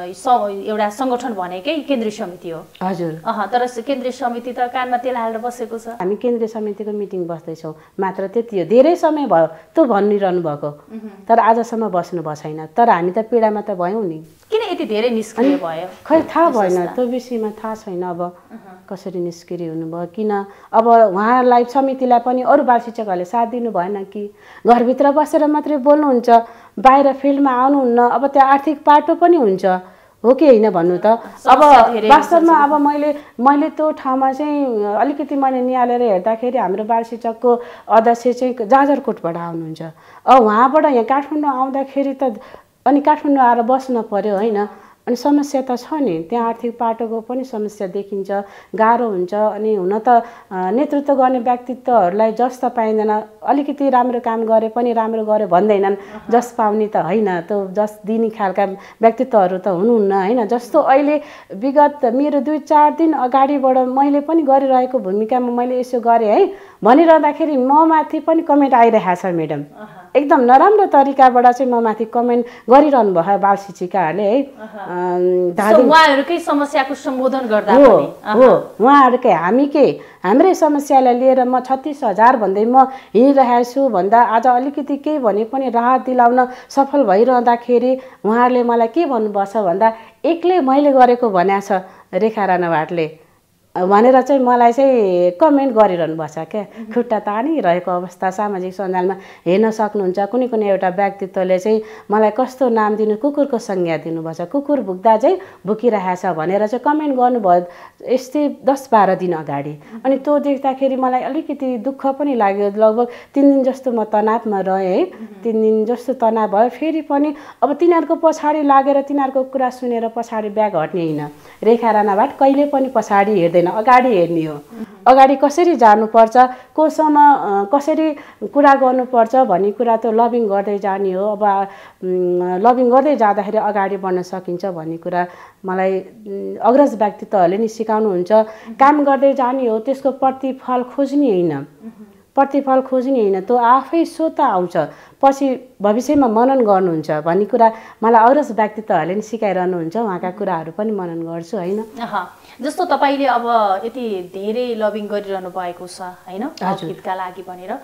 एउटा सङ्गठन भनेकै केन्द्रीय समिति हो। हजुर तर केन्द्रीय समिति त कानमा तेल हालेर बसेको छ। हामी केन्द्रीय समितिको मिटिङ बस्दैछौँ मात्र, त्यति हो। धेरै समय भयो त्यो भनिरहनु भएको, तर आजसम्म बस्नु भएको छैन। तर हामी त पीडामा त भयौँ नि। किन यति धेरै निष्क्रिय भयो? खै थाहा भएन, त्यो विषयमा थाहा छैन अब कसरी निष्क्रिय हुनुभयो, किन। अब उहाँलाई समितिलाई पनि अरू बाल शिक्षकहरूले साथ दिनु भएन कि? घरभित्र बसेर मात्रै बोल्नुहुन्छ, बाहिर फिल्डमा आउनुहुन्न। अब त्यहाँ आर्थिक पाटो पनि हुन्छ हो कि होइन भन्नु त। अब वास्तवमा अब मैले त्यो ठाउँमा चाहिँ अलिकति मैले निहालेर हेर्दाखेरि हाम्रो बाल शिक्षकको अध्यक्ष चाहिँ जाजरकोटबाट आउनुहुन्छ। अब उहाँबाट यहाँ काठमाडौँ आउँदाखेरि त अनि काठमाडौँ आएर बस्न पर्यो होइन, अनि समस्या त छ नि, त्यहाँ आर्थिक पाटोको पनि समस्या देखिन्छ, गाह्रो हुन्छ। अनि हुन त नेतृत्व गर्ने व्यक्तित्वहरूलाई जस त पाइँदैन, अलिकति राम्रो काम गरे पनि राम्रो गरे भन्दैनन्, जस पाउने त होइन, त्यो जस दिने खालका व्यक्तित्वहरू त हुनुहुन्न होइन। जस्तो अहिले विगत मेरो 2-4 दिन अगाडिबाट मैले पनि गरिरहेको भूमिकामा मैले यसो गरेँ है भनिरहँदाखेरि म माथि पनि कमेन्ट आइरहेको छ म्याडम। एकदम नराम्रो तरिकाबाट चाहिँ म माथि कमेन्ट गरिरहनु भयो बाल शिक्षिकाहरूले है। उहाँहरूकै समस्याको सम्बोधन गर्दा हो उहाँहरूकै, हामी के हाम्रै समस्यालाई लिएर म 36,000 भन्दै म हिँडिरहेको छु भन्दा आज अलिकति केही भने पनि राहत दिलाउन सफल भइरहँदाखेरि उहाँहरूले मलाई के भन्नुभएको छ भन्दा एक्लै मैले गरेको भनेको छ रेखा राणा भाटले भनेर चाहिँ मलाई चाहिँ कमेन्ट गरिरहनु भएको छ क्या। खुट्टा तानिरहेको अवस्था सामाजिक सञ्जालमा हेर्न सक्नुहुन्छ। कुनै कुनै एउटा व्यक्तित्वले चाहिँ मलाई कस्तो नाम दिनु, कुकुरको संज्ञा दिनुभएको छ, कुकुर भुक्दा चाहिँ भुकिरहेको छ भनेर चाहिँ कमेन्ट गर्नुभयो यस्तै 10-12 दिन अगाडि। अनि त्यो देख्दाखेरि मलाई अलिकति दुःख पनि लाग्यो। लगभग 3 दिन जस्तो म तनावमा रहेँ है, 3 दिन जस्तो तनाव भयो। फेरि पनि अब तिनीहरूको पछाडि लागेर तिनीहरूको कुरा सुनेर पछाडि ब्याग हट्ने होइन। रेखा राणा भाट कहिले पनि पछाडि हेर्दैन, अगाडि हेर्ने हो। अगाडि कसरी जानुपर्छ, कोसँग कसरी कुरा गर्नुपर्छ भन्ने कुरा त लबिङ गर्दै जाने हो। अब लबिङ गर्दै जाँदाखेरि अगाडि बढ्न सकिन्छ भन्ने कुरा मलाई अग्रज व्यक्तित्वहरूले नि सिकाउनुहुन्छ। काम गर्दै जाने हो, त्यसको प्रतिफल खोज्ने होइन, प्रतिफल खोज्ने होइन, त्यो आफै स्वतः आउँछ, पछि भविष्यमा मनन गर्नुहुन्छ भन्ने कुरा मलाई अग्रज व्यक्तित्वहरूले नि सिकाइरहनुहुन्छ। उहाँका कुराहरू पनि मनन गर्छु होइन। जस्तो तपाईँले अब यति धेरै लबिङ गरिरहनु भएको छ होइन हितका लागि भनेर,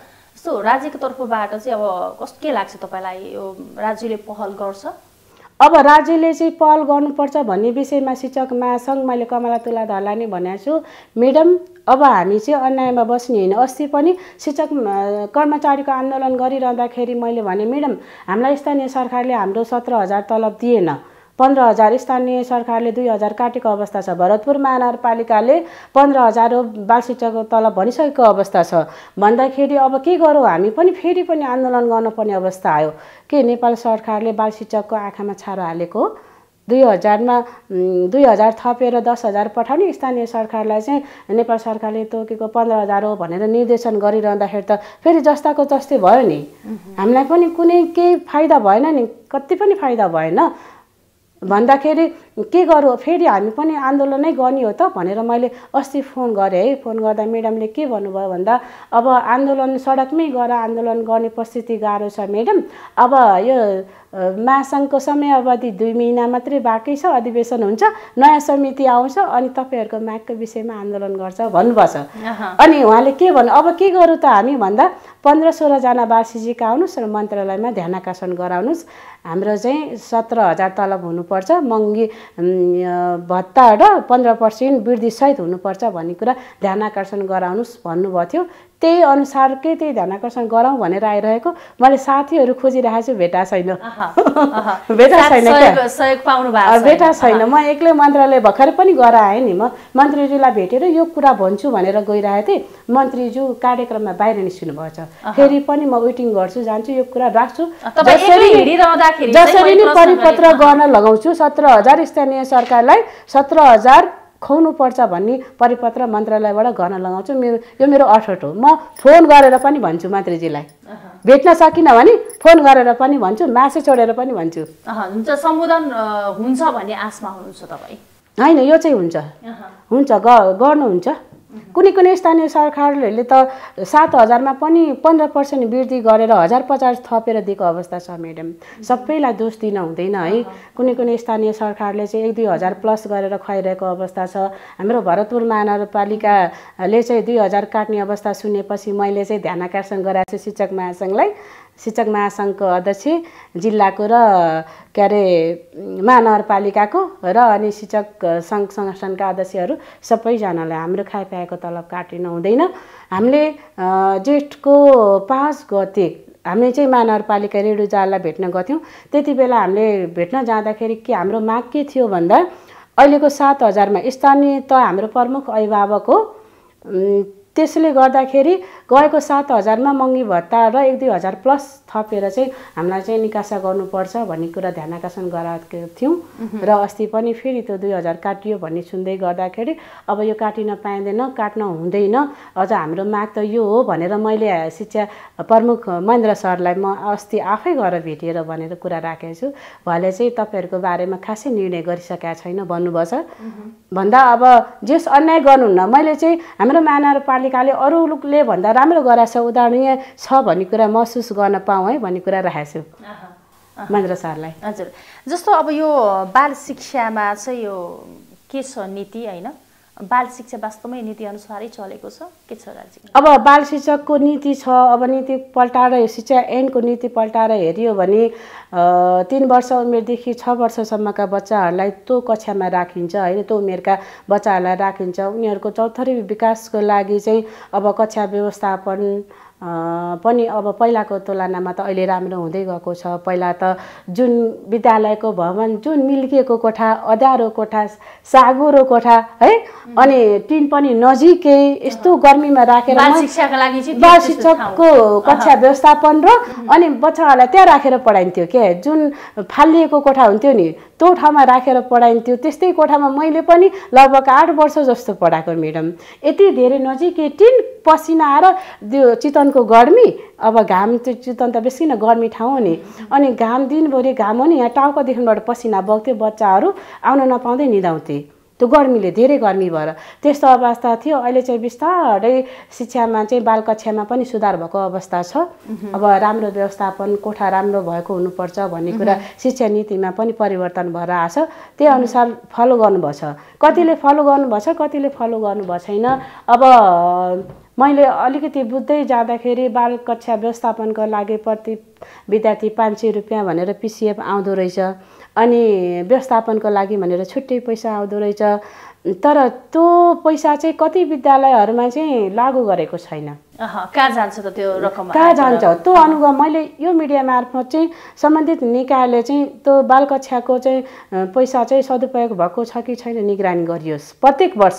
जस्तो राज्यको तर्फबाट चाहिँ अब के लाग्छ तपाईँलाई यो राज्यले पहल गर्छ? अब राज्यले चाहिँ पहल गर्नुपर्छ भन्ने विषयमा शिक्षक महासङ्घ मैले कमला तुलाधरलाई नै भनेको छु, म्याडम अब हामी चाहिँ अन्यायमा बस्ने होइन। अस्ति पनि शिक्षक कर्मचारीको आन्दोलन गरिरहँदाखेरि मैले भने म्याडम हामीलाई स्थानीय सरकारले हाम्रो 17,000 तलब दिएन, 15,000 स्थानीय सरकारले 2,000 काटेको अवस्था छ। भरतपुर महानगरपालिकाले 15,000 हो बाल शिक्षकको तलब भनिसकेको अवस्था छ भन्दाखेरि अब के गरौँ, हामी पनि फेरि पनि आन्दोलन गर्नुपर्ने अवस्था आयो। के नेपाल सरकारले बाल शिक्षकको आँखामा छारो हालेको 2,000मा 2,000 थपेर 10,000 पठाउने, स्थानीय सरकारलाई चाहिँ नेपाल सरकारले तोकेको 15,000 हो भनेर निर्देशन गरिरहँदाखेरि त फेरि जस्ताको जस्तै भयो नि। हामीलाई पनि कुनै केही फाइदा भएन नि, कति पनि फाइदा भएन भन्दाखेरि के गरौँ, फेरि हामी पनि आन्दोलनै गर्ने हो त भनेर मैले अस्ति फोन गरेँ है। फोन गर्दा म्याडमले के भन्नुभयो भन्दा अब आन्दोलन सडकमै गएर आन्दोलन गर्ने परिस्थिति गाह्रो छ म्याडम, अब यो महासङ्घको समयावधि 2 महिना मात्रै बाँकी छ, अधिवेशन हुन्छ, नयाँ समिति आउँछ अनि तपाईँहरूको मागको विषयमा आन्दोलन गर्छ भन्नुभएको छ। अनि उहाँले के भन्नु, अब के गरौँ त हामी भन्दा 15-16 जना बाल शिक्षिका आउनुहोस् र मन्त्रालयमा ध्यान आकर्षण गराउनुहोस्, हाम्रो चाहिँ 17,000 तलब हुनुपर्छ, महँगी भत्ता र 15% वृद्धिसहित हुनुपर्छ भन्ने कुरा ध्यान आकर्षण गराउनुहोस् भन्नुभएको थियो। त्यही अनुसारकै त्यही ध्यान आकर्षण गराउँ भनेर आइरहेको मैले साथीहरू खोजिरहेको छु, भेटा छैन भेटा छैन क्या, भेटा छैन। म एक्लै मन्त्रालय भर्खरै पनि गएर आएँ नि, म मन्त्रीज्यूलाई भेटेर यो कुरा भन्छु भनेर गइरहेको थिएँ। मन्त्रीज्यू कार्यक्रममा बाहिर निस्किनु भएको छ, फेरि पनि म वेटिङ गर्छु, जान्छु, यो कुरा राख्छु। जसरी नै परिपत्र गर्न लगाउँछु 17,000 स्थानीय सरकारलाई 17,000 खुवाउनुपर्छ भन्ने परिपत्र मन्त्रालयबाट गर्न लगाउँछु। यो मेरो अठोट हो। म फोन गरेर पनि भन्छु मन्त्रीजीलाई, भेट्न सकिनँ भने फोन गरेर पनि भन्छु, मासु छोडेर पनि भन्छु। हुन्छ, सम्बोधन हुन्छ भन्ने आशमा हुनुहुन्छ तपाईँ? होइन, यो चाहिँ हुन्छ, हुन्छ गर्नुहुन्छ। कुनै स्थानीय सरकारहरूले त 7,000मा पनि 15% वृद्धि गरेर 1,050 थपेर दिएको अवस्था छ म्याडम। सबैलाई दोष दिन हुँदैन है। कुनै स्थानीय सरकारले चाहिँ 1-2 हजार प्लस गरेर खुवाइरहेको अवस्था छ। हाम्रो भरतपुर महानगरपालिकाले चाहिँ 2,000 काट्ने अवस्था सुनेपछि मैले चाहिँ ध्यान आकर्षण गराएको छु शिक्षक महासङ्घलाई। शिक्षक महासङ्घको अध्यक्ष, जिल्लाको र के अरे महानगरपालिकाको र अनि शिक्षक सङ्घ सङ्गठनका अध्यक्षहरू सबैजनालाई हाम्रो खाइपाएको तलब काटिनु हुँदैन। हामीले जेठको 5 गते हामी चाहिँ महानगरपालिका रेडुजालाई भेट्न गथ्यौँ। त्यति बेला हामीले भेट्न जाँदाखेरि के हाम्रो माग के थियो भन्दा अहिलेको 7,000मा स्थानीय त हाम्रो प्रमुख अभिभावक हो, त्यसले गर्दाखेरि गएको 7,000मा महँगी भत्ता र 1-2 हजार प्लस थपेर चाहिँ हामीलाई चाहिँ निकासा गर्नुपर्छ भन्ने कुरा ध्यान आकर्षण गराएको थियौँ। र अस्ति पनि फेरि त्यो 2,000 काटियो भन्ने सुन्दै गर्दाखेरि अब यो काटिन पाइँदैन, काट्न हुँदैन, अझ हाम्रो माग त यो हो भनेर मैले शिक्षा प्रमुख महेन्द्र सरलाई म अस्ति आफै गएर भेटेर भनेर कुरा राखेको छु। उहाँले चाहिँ तपाईँहरूको बारेमा खासै निर्णय गरिसकेका छैन भन्नुभएको छ। भन्दा अब जेस अन्याय गर्नुहुन्न, मैले चाहिँ हाम्रो महानगरपालिकाले अरूले भन्दा राम्रो गराएको छ, उदाहरणीय छ भन्ने कुरा महसुस गर्न पाऊँ है भन्ने कुरा राखेको छु महेन्द्र सरलाई। हजुर, जस्तो अब यो बाल शिक्षामा चाहिँ यो के छ नीति होइन, बाल शिक्षा वास्तवमै नीति अनुसारै चलेको छ के छ राज्य? अब बाल शिक्षकको नीति छ, अब नीति पल्टाएर शिक्षा ऐनको नीति पल्टाएर हेरियो भने 3 वर्ष उमेरदेखि 6 वर्षसम्मका बच्चाहरूलाई त्यो कक्षामा राखिन्छ होइन, त्यो उमेरका बच्चाहरूलाई राखिन्छ। उनीहरूको चौथरी विकासको लागि चाहिँ अब कक्षा व्यवस्थापन पनि अब पहिलाको तुलनामा त अहिले राम्रो हुँदै गएको छ। पहिला त जुन विद्यालयको भवन जुन मिल्किएको कोठा, अँध्यारो कोठा, साँघुरो कोठा है, अनि टिन पनि नजिकै यस्तो गर्मीमा राखेर बाल शिक्षकको कक्षा व्यवस्थापन र अनि बच्चाहरूलाई त्यहाँ राखेर पढाइन्थ्यो के, जुन फालिएको कोठा हुन्थ्यो नि त्यो ठाउँमा राखेर पढाइन्थ्यो। त्यस्तै कोठामा मैले पनि लगभग 8 वर्ष जस्तो पढाएको म्याडम। यति धेरै नजिकै टिन, पसिना आएर त्यो चितवनको गर्मी, अब घाम त्यो चितवन त बेसी न गर्मी ठाउँ हो नि, अनि घाम दिनभरि घाम हो नि, यहाँ टाउकोदेखिबाट पसिना बग्थ्यो, बच्चाहरू आउन नपाउँदै निदाउँथे, त्यो गर्मीले धेरै गर्मी भएर त्यस्तो अवस्था थियो। अहिले चाहिँ बिस्तारै शिक्षामा चाहिँ बाल कक्षामा पनि सुधार भएको अवस्था छ। अब राम्रो व्यवस्थापन, कोठा राम्रो भएको हुनुपर्छ भन्ने कुरा शिक्षा नीतिमा पनि परिवर्तन भएर आछ। त्यही अनुसार फलो गर्नुभएको छ। कतिले फलो गर्नुभएको छ, कतिले फलो गर्नुभएको छैन। अब मैले अलिकति बुझ्दै जाँदाखेरि बाल कक्षा व्यवस्थापनको लागि प्रति विद्यार्थी 500 रुपियाँ भनेर पिसिएफ आउँदो रहेछ। अनि व्यवस्थापनको लागि भनेर छुट्टै पैसा आउँदो रहेछ। तर त्यो पैसा चाहिँ कति विद्यालयहरूमा चाहिँ लागू गरेको छैन। कहाँ जान्छ त त्यो रकम? कहाँ जान्छ त्यो अनुभव मैले यो मिडिया मार्फत चाहिँ सम्बन्धित निकायले चाहिँ त्यो बाल कक्षाको चाहिँ पैसा चाहिँ सदुपयोग भएको छ कि छैन निगरानी गरियोस् प्रत्येक वर्ष।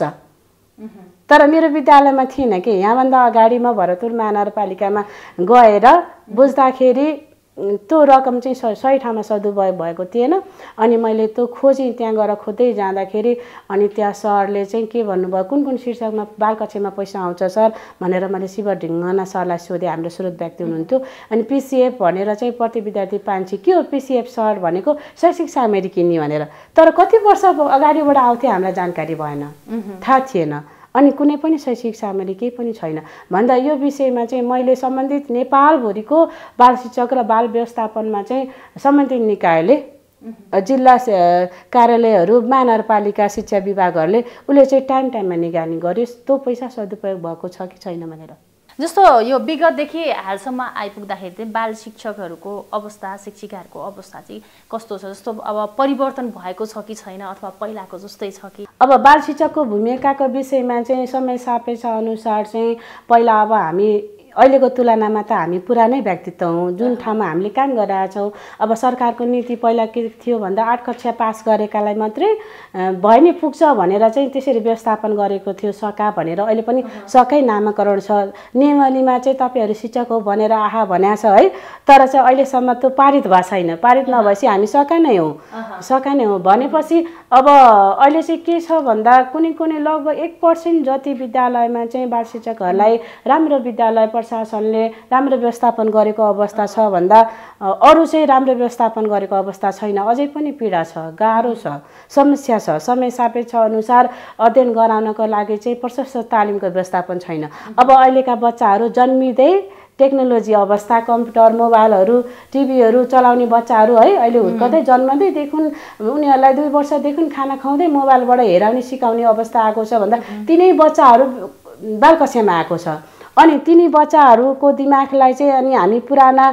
तर मेरो विद्यालयमा थिएन कि। यहाँभन्दा अगाडि म भरतपुर महानगरपालिकामा गएर बुझ्दाखेरि त्यो रकम चाहिँ सही ठाउँमा सदुपयोग भएको थिएन। अनि मैले त्यो खोजेँ, त्यहाँ गएर खोज्दै जाँदाखेरि अनि त्यहाँ सरले चाहिँ के भन्नुभयो, कुन कुन शीर्षकमा बाल कक्षामा पैसा आउँछ सर भनेर मैले शिव ढिङ्गना सरलाई सोधेँ। हाम्रो स्रोत व्यक्ति हुनुहुन्थ्यो। अनि पिसिएफ भनेर चाहिँ प्रति विद्यार्थी 500 के हो पिसिएफ सर भनेको शैक्षिक सामग्री किन्ने भनेर। तर कति वर्ष अगाडिबाट आउँथ्यो हामीलाई जानकारी भएन, थाहा थिएन। अनि कुनै पनि शैक्षिक सामग्री केही पनि छैन भन्दा यो विषयमा चाहिँ मैले सम्बन्धित नेपालभरिको बाल शिक्षक र बाल व्यवस्थापनमा चाहिँ सम्बन्धित निकायले जिल्ला कार्यालयहरू महानगरपालिका शिक्षा विभागहरूले उसले चाहिँ टाइममा निगरानी गर्योस् त्यो पैसा सदुपयोग भएको छ कि छैन भनेर। जस्तो यो विगतदेखि हालसम्म आइपुग्दाखेरि चाहिँ बाल शिक्षकहरूको अवस्था, शिक्षिकाहरूको अवस्था चाहिँ कस्तो छ? जस्तो अब परिवर्तन भएको छ कि छैन अथवा पहिलाको जस्तै छ कि? अब बाल शिक्षकको भूमिकाको विषयमा चाहिँ समय सापेक्ष अनुसार चाहिँ पहिला अब हामी अहिलेको तुलनामा त हामी पुरानै व्यक्तित्व हौँ। जुन ठाउँमा हामीले काम गरिरहेका छौँ, अब सरकारको नीति पहिला के थियो भन्दा 8 कक्षा पास गरेकालाई मात्रै भए नि पुग्छ भनेर चाहिँ त्यसरी व्यवस्थापन गरेको थियो सका भनेर। अहिले पनि सकै नामाकरण छ। नियमावलीमा चाहिँ तपाईँहरू शिक्षक हो भनेर आहा भनेको छ है। तर चाहिँ अहिलेसम्म त्यो पारित भएको छैन। पारित नभएपछि हामी सका नै हौँ, सका नै हौँ भनेपछि अब अहिले चाहिँ के छ भन्दा कुनै लगभग 1% जति विद्यालयमा चाहिँ बाल शिक्षकहरूलाई राम्रो विद्यालय प्रशासनले राम्रो व्यवस्थापन गरेको अवस्था छ भन्दा अरू चाहिँ राम्रो व्यवस्थापन गरेको अवस्था छैन। अझै पनि पीडा छ, गाह्रो छ, समस्या छ। समय सापेक्ष अनुसार अध्ययन गराउनको लागि चाहिँ प्रशस्त तालिमको व्यवस्थापन छैन। अब अहिलेका बच्चाहरू जन्मिँदै टेक्नोलोजी अवस्था, कम्प्युटर, मोबाइलहरू, टिभीहरू चलाउने बच्चाहरू है अहिले हुर्कदै जन्मदैदेखि उनीहरूलाई 2 वर्षदेखि खाना खुवाउँदै मोबाइलबाट हेराउने सिकाउने अवस्था आएको छ भन्दा तिनै बच्चाहरू बाल कक्षामा आएको छ। अनि तिनी बच्चाहरूको दिमागलाई चाहिँ अनि हामी पुराना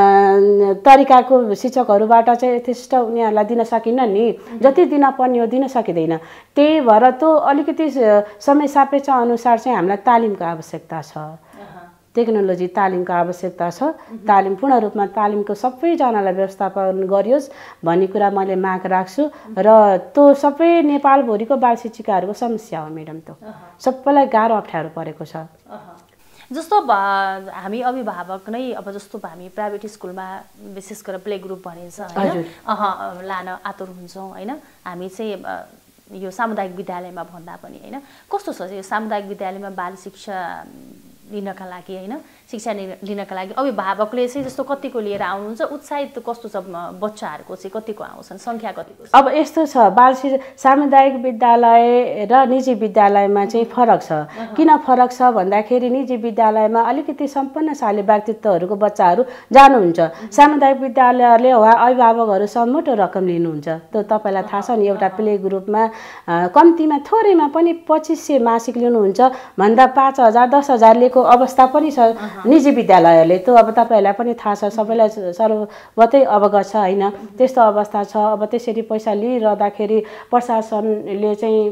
तरिकाको शिक्षकहरूबाट चाहिँ यथेष्ट उनीहरूलाई दिन सकिन्न नि, जति दिन पर्ने हो दिन सकिँदैन। त्यही भएर त्यो अलिकति समय सापेक्ष अनुसार चाहिँ हामीलाई तालिमको आवश्यकता छ, टेक्नोलोजी तालिमको आवश्यकता छ। तालिम पूर्ण रूपमा तालिमको सबैजनालाई व्यवस्थापन गरियोस् भन्ने कुरा मैले माग राख्छु। र त्यो सबै नेपालभरिको बाल शिक्षिकाहरूको समस्या हो म्याडम। त्यो सबैलाई गाह्रो अप्ठ्यारो परेको छ। जस्तो हामी अभिभावक नै अब जस्तो हामी प्राइभेट स्कुलमा विशेष गरेर प्ले ग्रुप भनिन्छ हैन, लान आतुर हुन्छौँ हैन। हामी चाहिँ यो सामुदायिक विद्यालयमा भन्दा पनि हैन कस्तो छ यो सामुदायिक विद्यालयमा बाल शिक्षा लिनका लागि हैन, शिक्षा लिनका लागि अभिभावकले चाहिँ जस्तो कतिको लिएर आउनुहुन्छ, उत्साहित कस्तो छ बच्चाहरूको चाहिँ कतिको आउँछन्, संख्या कतिको छ? अब यस्तो छ, सामुदायिक विद्यालय र निजी विद्यालयमा चाहिँ फरक छ। किन फरक छ भन्दाखेरि निजी विद्यालयमा अलिकति सम्पन्नशाली व्यक्तित्वहरूको बच्चाहरू जानुहुन्छ। सामुदायिक विद्यालयहरूले वा अभिभावकहरूसँग मोटो रकम लिनुहुन्छ। त्यो तपाईँलाई थाहा छ नि, एउटा प्ले ग्रुपमा कम्तीमा थोरैमा पनि 2500 मासिक लिनुहुन्छ भन्दा 5000 10,000 लिएको अवस्था पनि छ निजी विद्यालयहरूले। त्यो अब तपाईँहरूलाई पनि थाहा छ, सबैलाई सर्वतै अवगत छ हैन। त्यस्तो अवस्था छ। अब त्यसरी पैसा लिइरहँदाखेरि प्रशासनले चाहिँ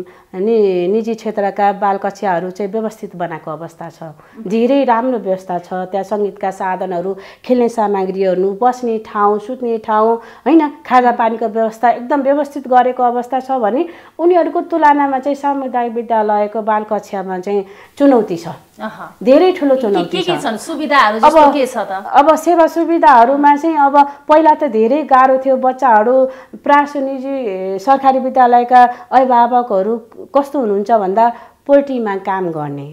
निजी क्षेत्रका बाल कक्षाहरू चाहिँ व्यवस्थित बनाएको अवस्था छ। धेरै राम्रो व्यवस्था छ। त्यहाँ सङ्गीतका साधनहरू, खेल्ने सामग्रीहरू, बस्ने ठाउँ, सुत्ने ठाउँ हैन, खाजा पानीको व्यवस्था एकदम व्यवस्थित गरेको अवस्था छ भने उनीहरूको तुलनामा चाहिँ सामुदायिक विद्यालयको बाल कक्षामा चाहिँ चुनौती छ, धेरै ठुलो चुनौती छ। सुविधाहरू जस्तो के छ त? अब सेवा सुविधाहरूमा चाहिँ अब पहिला त धेरै गाह्रो थियो। बच्चाहरू प्रायः निजी सरकारी विद्यालयका अभिभावकहरू कस्तो हुनुहुन्छ भन्दा पोल्ट्रीमा काम गर्ने,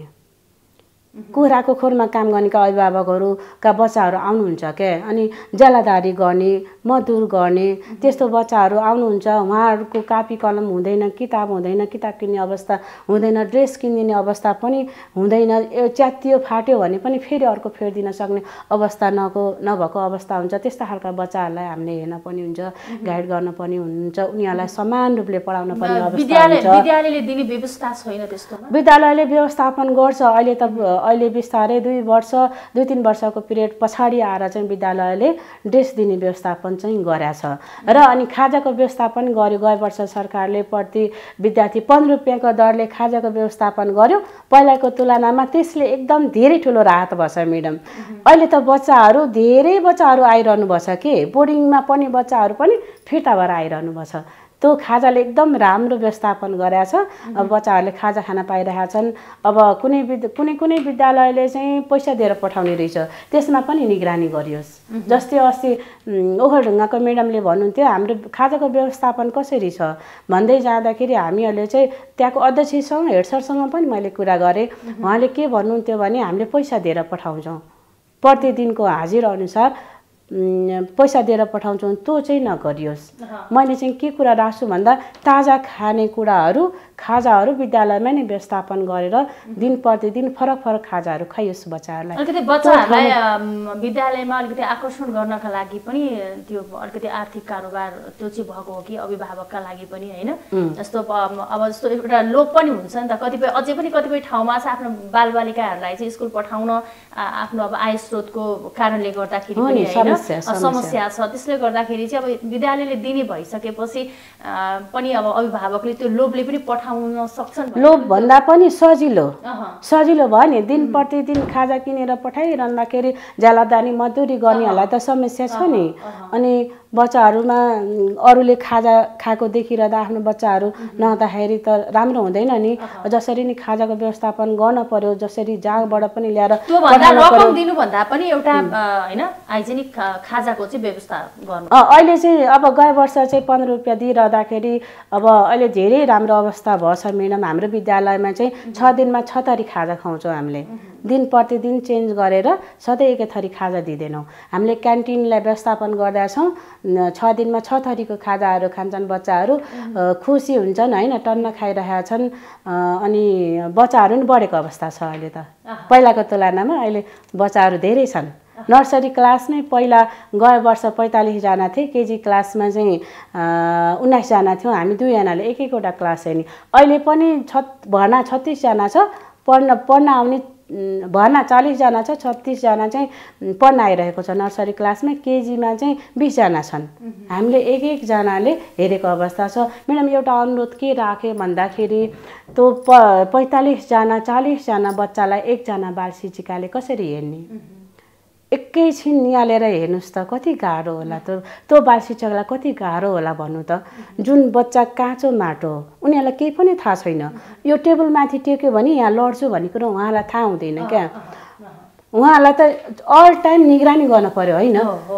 कुखुराको खोरमा काम गर्नेका अभिभावकहरूका बच्चाहरू आउनुहुन्छ क्या। अनि ज्यालादारी गर्ने, मजदुर गर्ने त्यस्तो बच्चाहरू आउनुहुन्छ उहाँहरूको कापी कलम हुँदैन किताब हुँदैन किताब किन्ने अवस्था हुँदैन ड्रेस किनिदिने अवस्था पनि हुँदैन च्यातियो फाट्यो भने पनि फेरि अर्को फेरिदिन सक्ने अवस्था नभएको अवस्था हुन्छ त्यस्ता खालका बच्चाहरूलाई हामीले हेर्न पनि हुन्छ गाइड गर्न पनि हुन्छ उनीहरूलाई समान रूपले पढाउन पनि अवस्था हुन्छ विद्यालयले दिने व्यवस्था छैन त्यस्तोमा विद्यालयले व्यवस्थापन गर्छ अहिले बिस्तारै 2-3 वर्षको पिरियड पछाडि आएर चाहिँ विद्यालयले ड्रेस दिने व्यवस्थापन चाहिँ गरेछ र अनि खाजाको व्यवस्थापन गर्यो गए वर्ष सरकारले प्रति विद्यार्थी 15 रुपैयाँको दरले खाजाको व्यवस्थापन गर्यो पहिलाको तुलनामा त्यसले एकदम धेरै ठुलो राहत भएछ म्याडम अहिले त धेरै बच्चाहरू आइरहनु भएछ के बोर्डिङमा पनि बच्चाहरू पनि फिर्ता भएर आइरहनु भएछ त्यो खाजाले एकदम राम्रो व्यवस्थापन गरेछ अब बच्चाहरूले खाजा खान पाइरहेका छन् अब कुनै विद्यालयले चाहिँ पैसा दिएर पठाउने रहेछ त्यसमा पनि निगरानी गरियोस् जस्तै अस्ति ओखलढुङ्गाको म्याडमले भन्नुहुन्थ्यो हाम्रो खाजाको व्यवस्थापन कसरी छ भन्दै जाँदाखेरि हामीहरूले चाहिँ त्यहाँको अध्यक्षसँग हेड सरसँग पनि मैले कुरा गरेँ उहाँले के भन्नुहुन्थ्यो भने हामीले पैसा दिएर पठाउँछौँ प्रतिदिनको हाजिर अनुसार पैसा दिएर पठाउँछौँ त्यो चाहिँ नगरियोस् मैले चाहिँ के कुरा राख्छु भन्दा ताजा खानेकुराहरू खाजाहरू विद्यालयमा नै व्यवस्थापन गरेर दिन प्रतिदिन फरक खाजाहरू खाइयोस् बच्चाहरूलाई अलिकति बच्चाहरूलाई विद्यालयमा अलिकति आकर्षण गर्नका लागि पनि त्यो अलिकति आर्थिक कारोबार त्यो चाहिँ भएको हो कि अभिभावकका लागि पनि हैन जस्तो अब जस्तो एउटा लोभ पनि हुन्छ नि त कतिपय ठाउँमा चाहिँ आफ्नो बालबालिकाहरूलाई चाहिँ स्कुल पठाउन आफ्नो अब आय स्रोतको कारणले गर्दाखेरि पनि हैन समस्या छ त्यसले गर्दाखेरि चाहिँ अब विद्यालयले दिने भइसकेपछि पनि अब अभिभावकले त्यो लोभले पनि पठाउन सक्छन् लोभ भन्दा पनि सजिलो भयो नि दिन प्रतिदिन खाजा किनेर पठाइरहँदाखेरि ज्यालादानी मजदुरी गर्नेहरूलाई त समस्या छ नि अनि बच्चाहरूमा अरूले खाजा खाएको देखिरहँदा आफ्नो बच्चाहरू नहुँदाखेरि त राम्रो हुँदैन नि जसरी नि खाजाको व्यवस्थापन गर्न पर्यो जसरी जहाँबाट पनि ल्याएर रकम दिनु भन्दा पनि एउटा हैन हाइजेनिक खाजाको चाहिँ व्यवस्था गर्नु अहिले चाहिँ अब गए वर्ष चाहिँ 15 रुपैयाँ दिइरहँदाखेरि अब अहिले धेरै राम्रो अवस्था भएछ म्याडम हाम्रो विद्यालयमा चाहिँ 6 दिनमा 6 थरी खाजा खुवाउँछौँ हामीले दिन प्रतिदिन चेन्ज गरेर सधैँ एकै थरी खाजा दिँदैनौँ हामीले क्यान्टिनलाई व्यवस्थापन गर्दैछौँ 6 दिनमा 6 थरीको खाजाहरू खान्छन् बच्चाहरू खुसी हुन्छन् हैन टन्न खाइरहेका छन् अनि बच्चाहरू पनि बढेको अवस्था छ अहिले त पहिलाको तुलनामा अहिले बच्चाहरू धेरै छन् नर्सरी क्लासमै पहिला गए वर्ष 45 जना थिए केजी क्लासमा चाहिँ 19 जना थियौँ हामी दुईजनाले एकैवटा क्लास हेर्ने अहिले पनि भर्ना 36 जना छ पढ्न आउने भर्ना 40 जना छ 36 जना चाहिँ पढ्न आइरहेको छ नर्सरी क्लासमा केजीमा चाहिँ 20 जना छन् हामीले एक जनाले हेरेको अवस्था छ म्याडम एउटा अनुरोध के राखे भन्दाखेरि त्यो 45 जना 40 जना बच्चालाई एकजना बाल शिक्षिकाले कसरी हेर्ने एकैछिन निहालेर हेर्नुस् त कति गाह्रो होला त्यो बाल शिक्षकलाई कति गाह्रो होला भन्नु त जुन बच्चा काँचो माटो उनीहरूलाई केही पनि थाहा छैन यो टेबलमाथि टेक्यो भने यहाँ लड्छु भन्ने कुरो उहाँलाई थाहा हुँदैन क्या उहाँलाई त अल टाइम निगरानी गर्न पर्यो हैन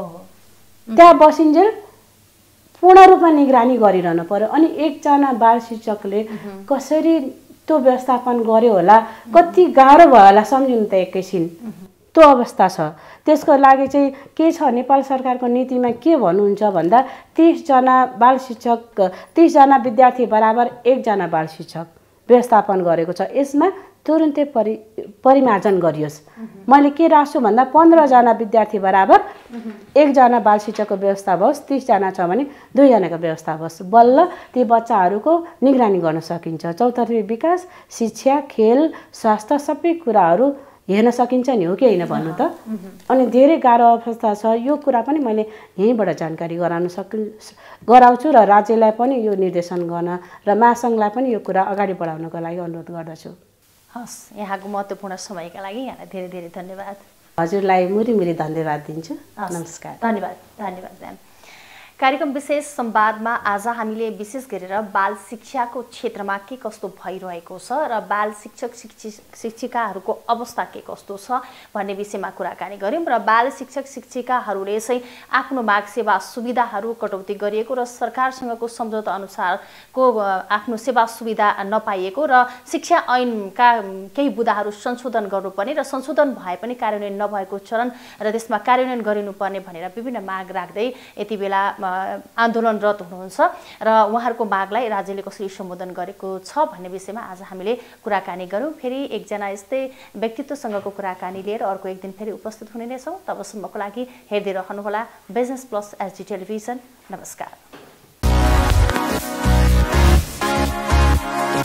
त्यहाँ बसिन्जेल पूर्ण रूपमा निगरानी गरिरहनु पर्यो अनि एकजना बाल शिक्षकले कसरी त्यो व्यवस्थापन गर्यो होला कति गाह्रो भयो होला सम्झिनु त एकैछिन त्यो अवस्था छ त्यसको लागि चाहिँ के छ नेपाल सरकारको नीतिमा के भन्नुहुन्छ भन्दा 30 जना बाल शिक्षक 30 जना विद्यार्थी बराबर 1 जना बाल शिक्षक व्यवस्थापन गरेको छ यसमा तुरुन्तै परिमार्जन गरियोस् मैले के राख्छु भन्दा 15 जना विद्यार्थी बराबर 1 जना बाल शिक्षकको व्यवस्था होस् 30 जना छ भने 2 जनाको व्यवस्था होस् बल्ल ती बच्चाहरूको निगरानी गर्न सकिन्छ चौतर्फी विकास शिक्षा खेल स्वास्थ्य सबै कुराहरू हेर्न सकिन्छ नि हो कि हैन भन्नु त अनि धेरै गाह्रो अवस्था छ यो कुरा पनि मैले यहीँबाट जानकारी गराउँछु र राज्यलाई पनि यो निर्देशन गर्न र महासंघलाई पनि यो कुरा अगाडि बढाउनको लागि अनुरोध गर्दछु हस् यहाँको महत्त्वपूर्ण समयका लागि यहाँलाई धेरै धेरै धन्यवाद हजुरलाई मुरी धन्यवाद दिन्छु नमस्कार धन्यवाद म्याम कार्यक्रम विशेष संवादमा आज हामीले विशेष गरेर बाल शिक्षाको क्षेत्रमा के कस्तो भइरहेको छ र बाल शिक्षक शिक्षिकाहरूको अवस्था के कस्तो छ भन्ने विषयमा कुराकानी गर्यौं र बाल शिक्षक शिक्षिकाहरूले चाहिँ आफ्नो माग सेवा सुविधाहरू कटौती गरिएको र सरकारसँगको सम्झौता अनुसारको आफ्नो सेवा सुविधा नपाइएको र शिक्षा ऐनका केही बुँदाहरू संशोधन गर्नुपर्ने र संशोधन भए पनि कार्यान्वयन नभएको चरण र त्यसमा कार्यान्वयन गरिनुपर्ने भनेर विभिन्न माग राख्दै यति बेला आन्दोलनरत हुनुहुन्छ र उहाँहरूको मागलाई राज्यले कसरी सम्बोधन गरेको छ भन्ने विषयमा आज हामीले कुराकानी गरौँ। फेरि एकजना यस्तै व्यक्तित्वसँगको कुराकानी लिएर अर्को एक दिन फेरि उपस्थित हुने नै छौँ। तबसम्मको लागि हेर्दै रहनुहोला बिजनेस प्लस एसडी टेलिभिजन। नमस्कार।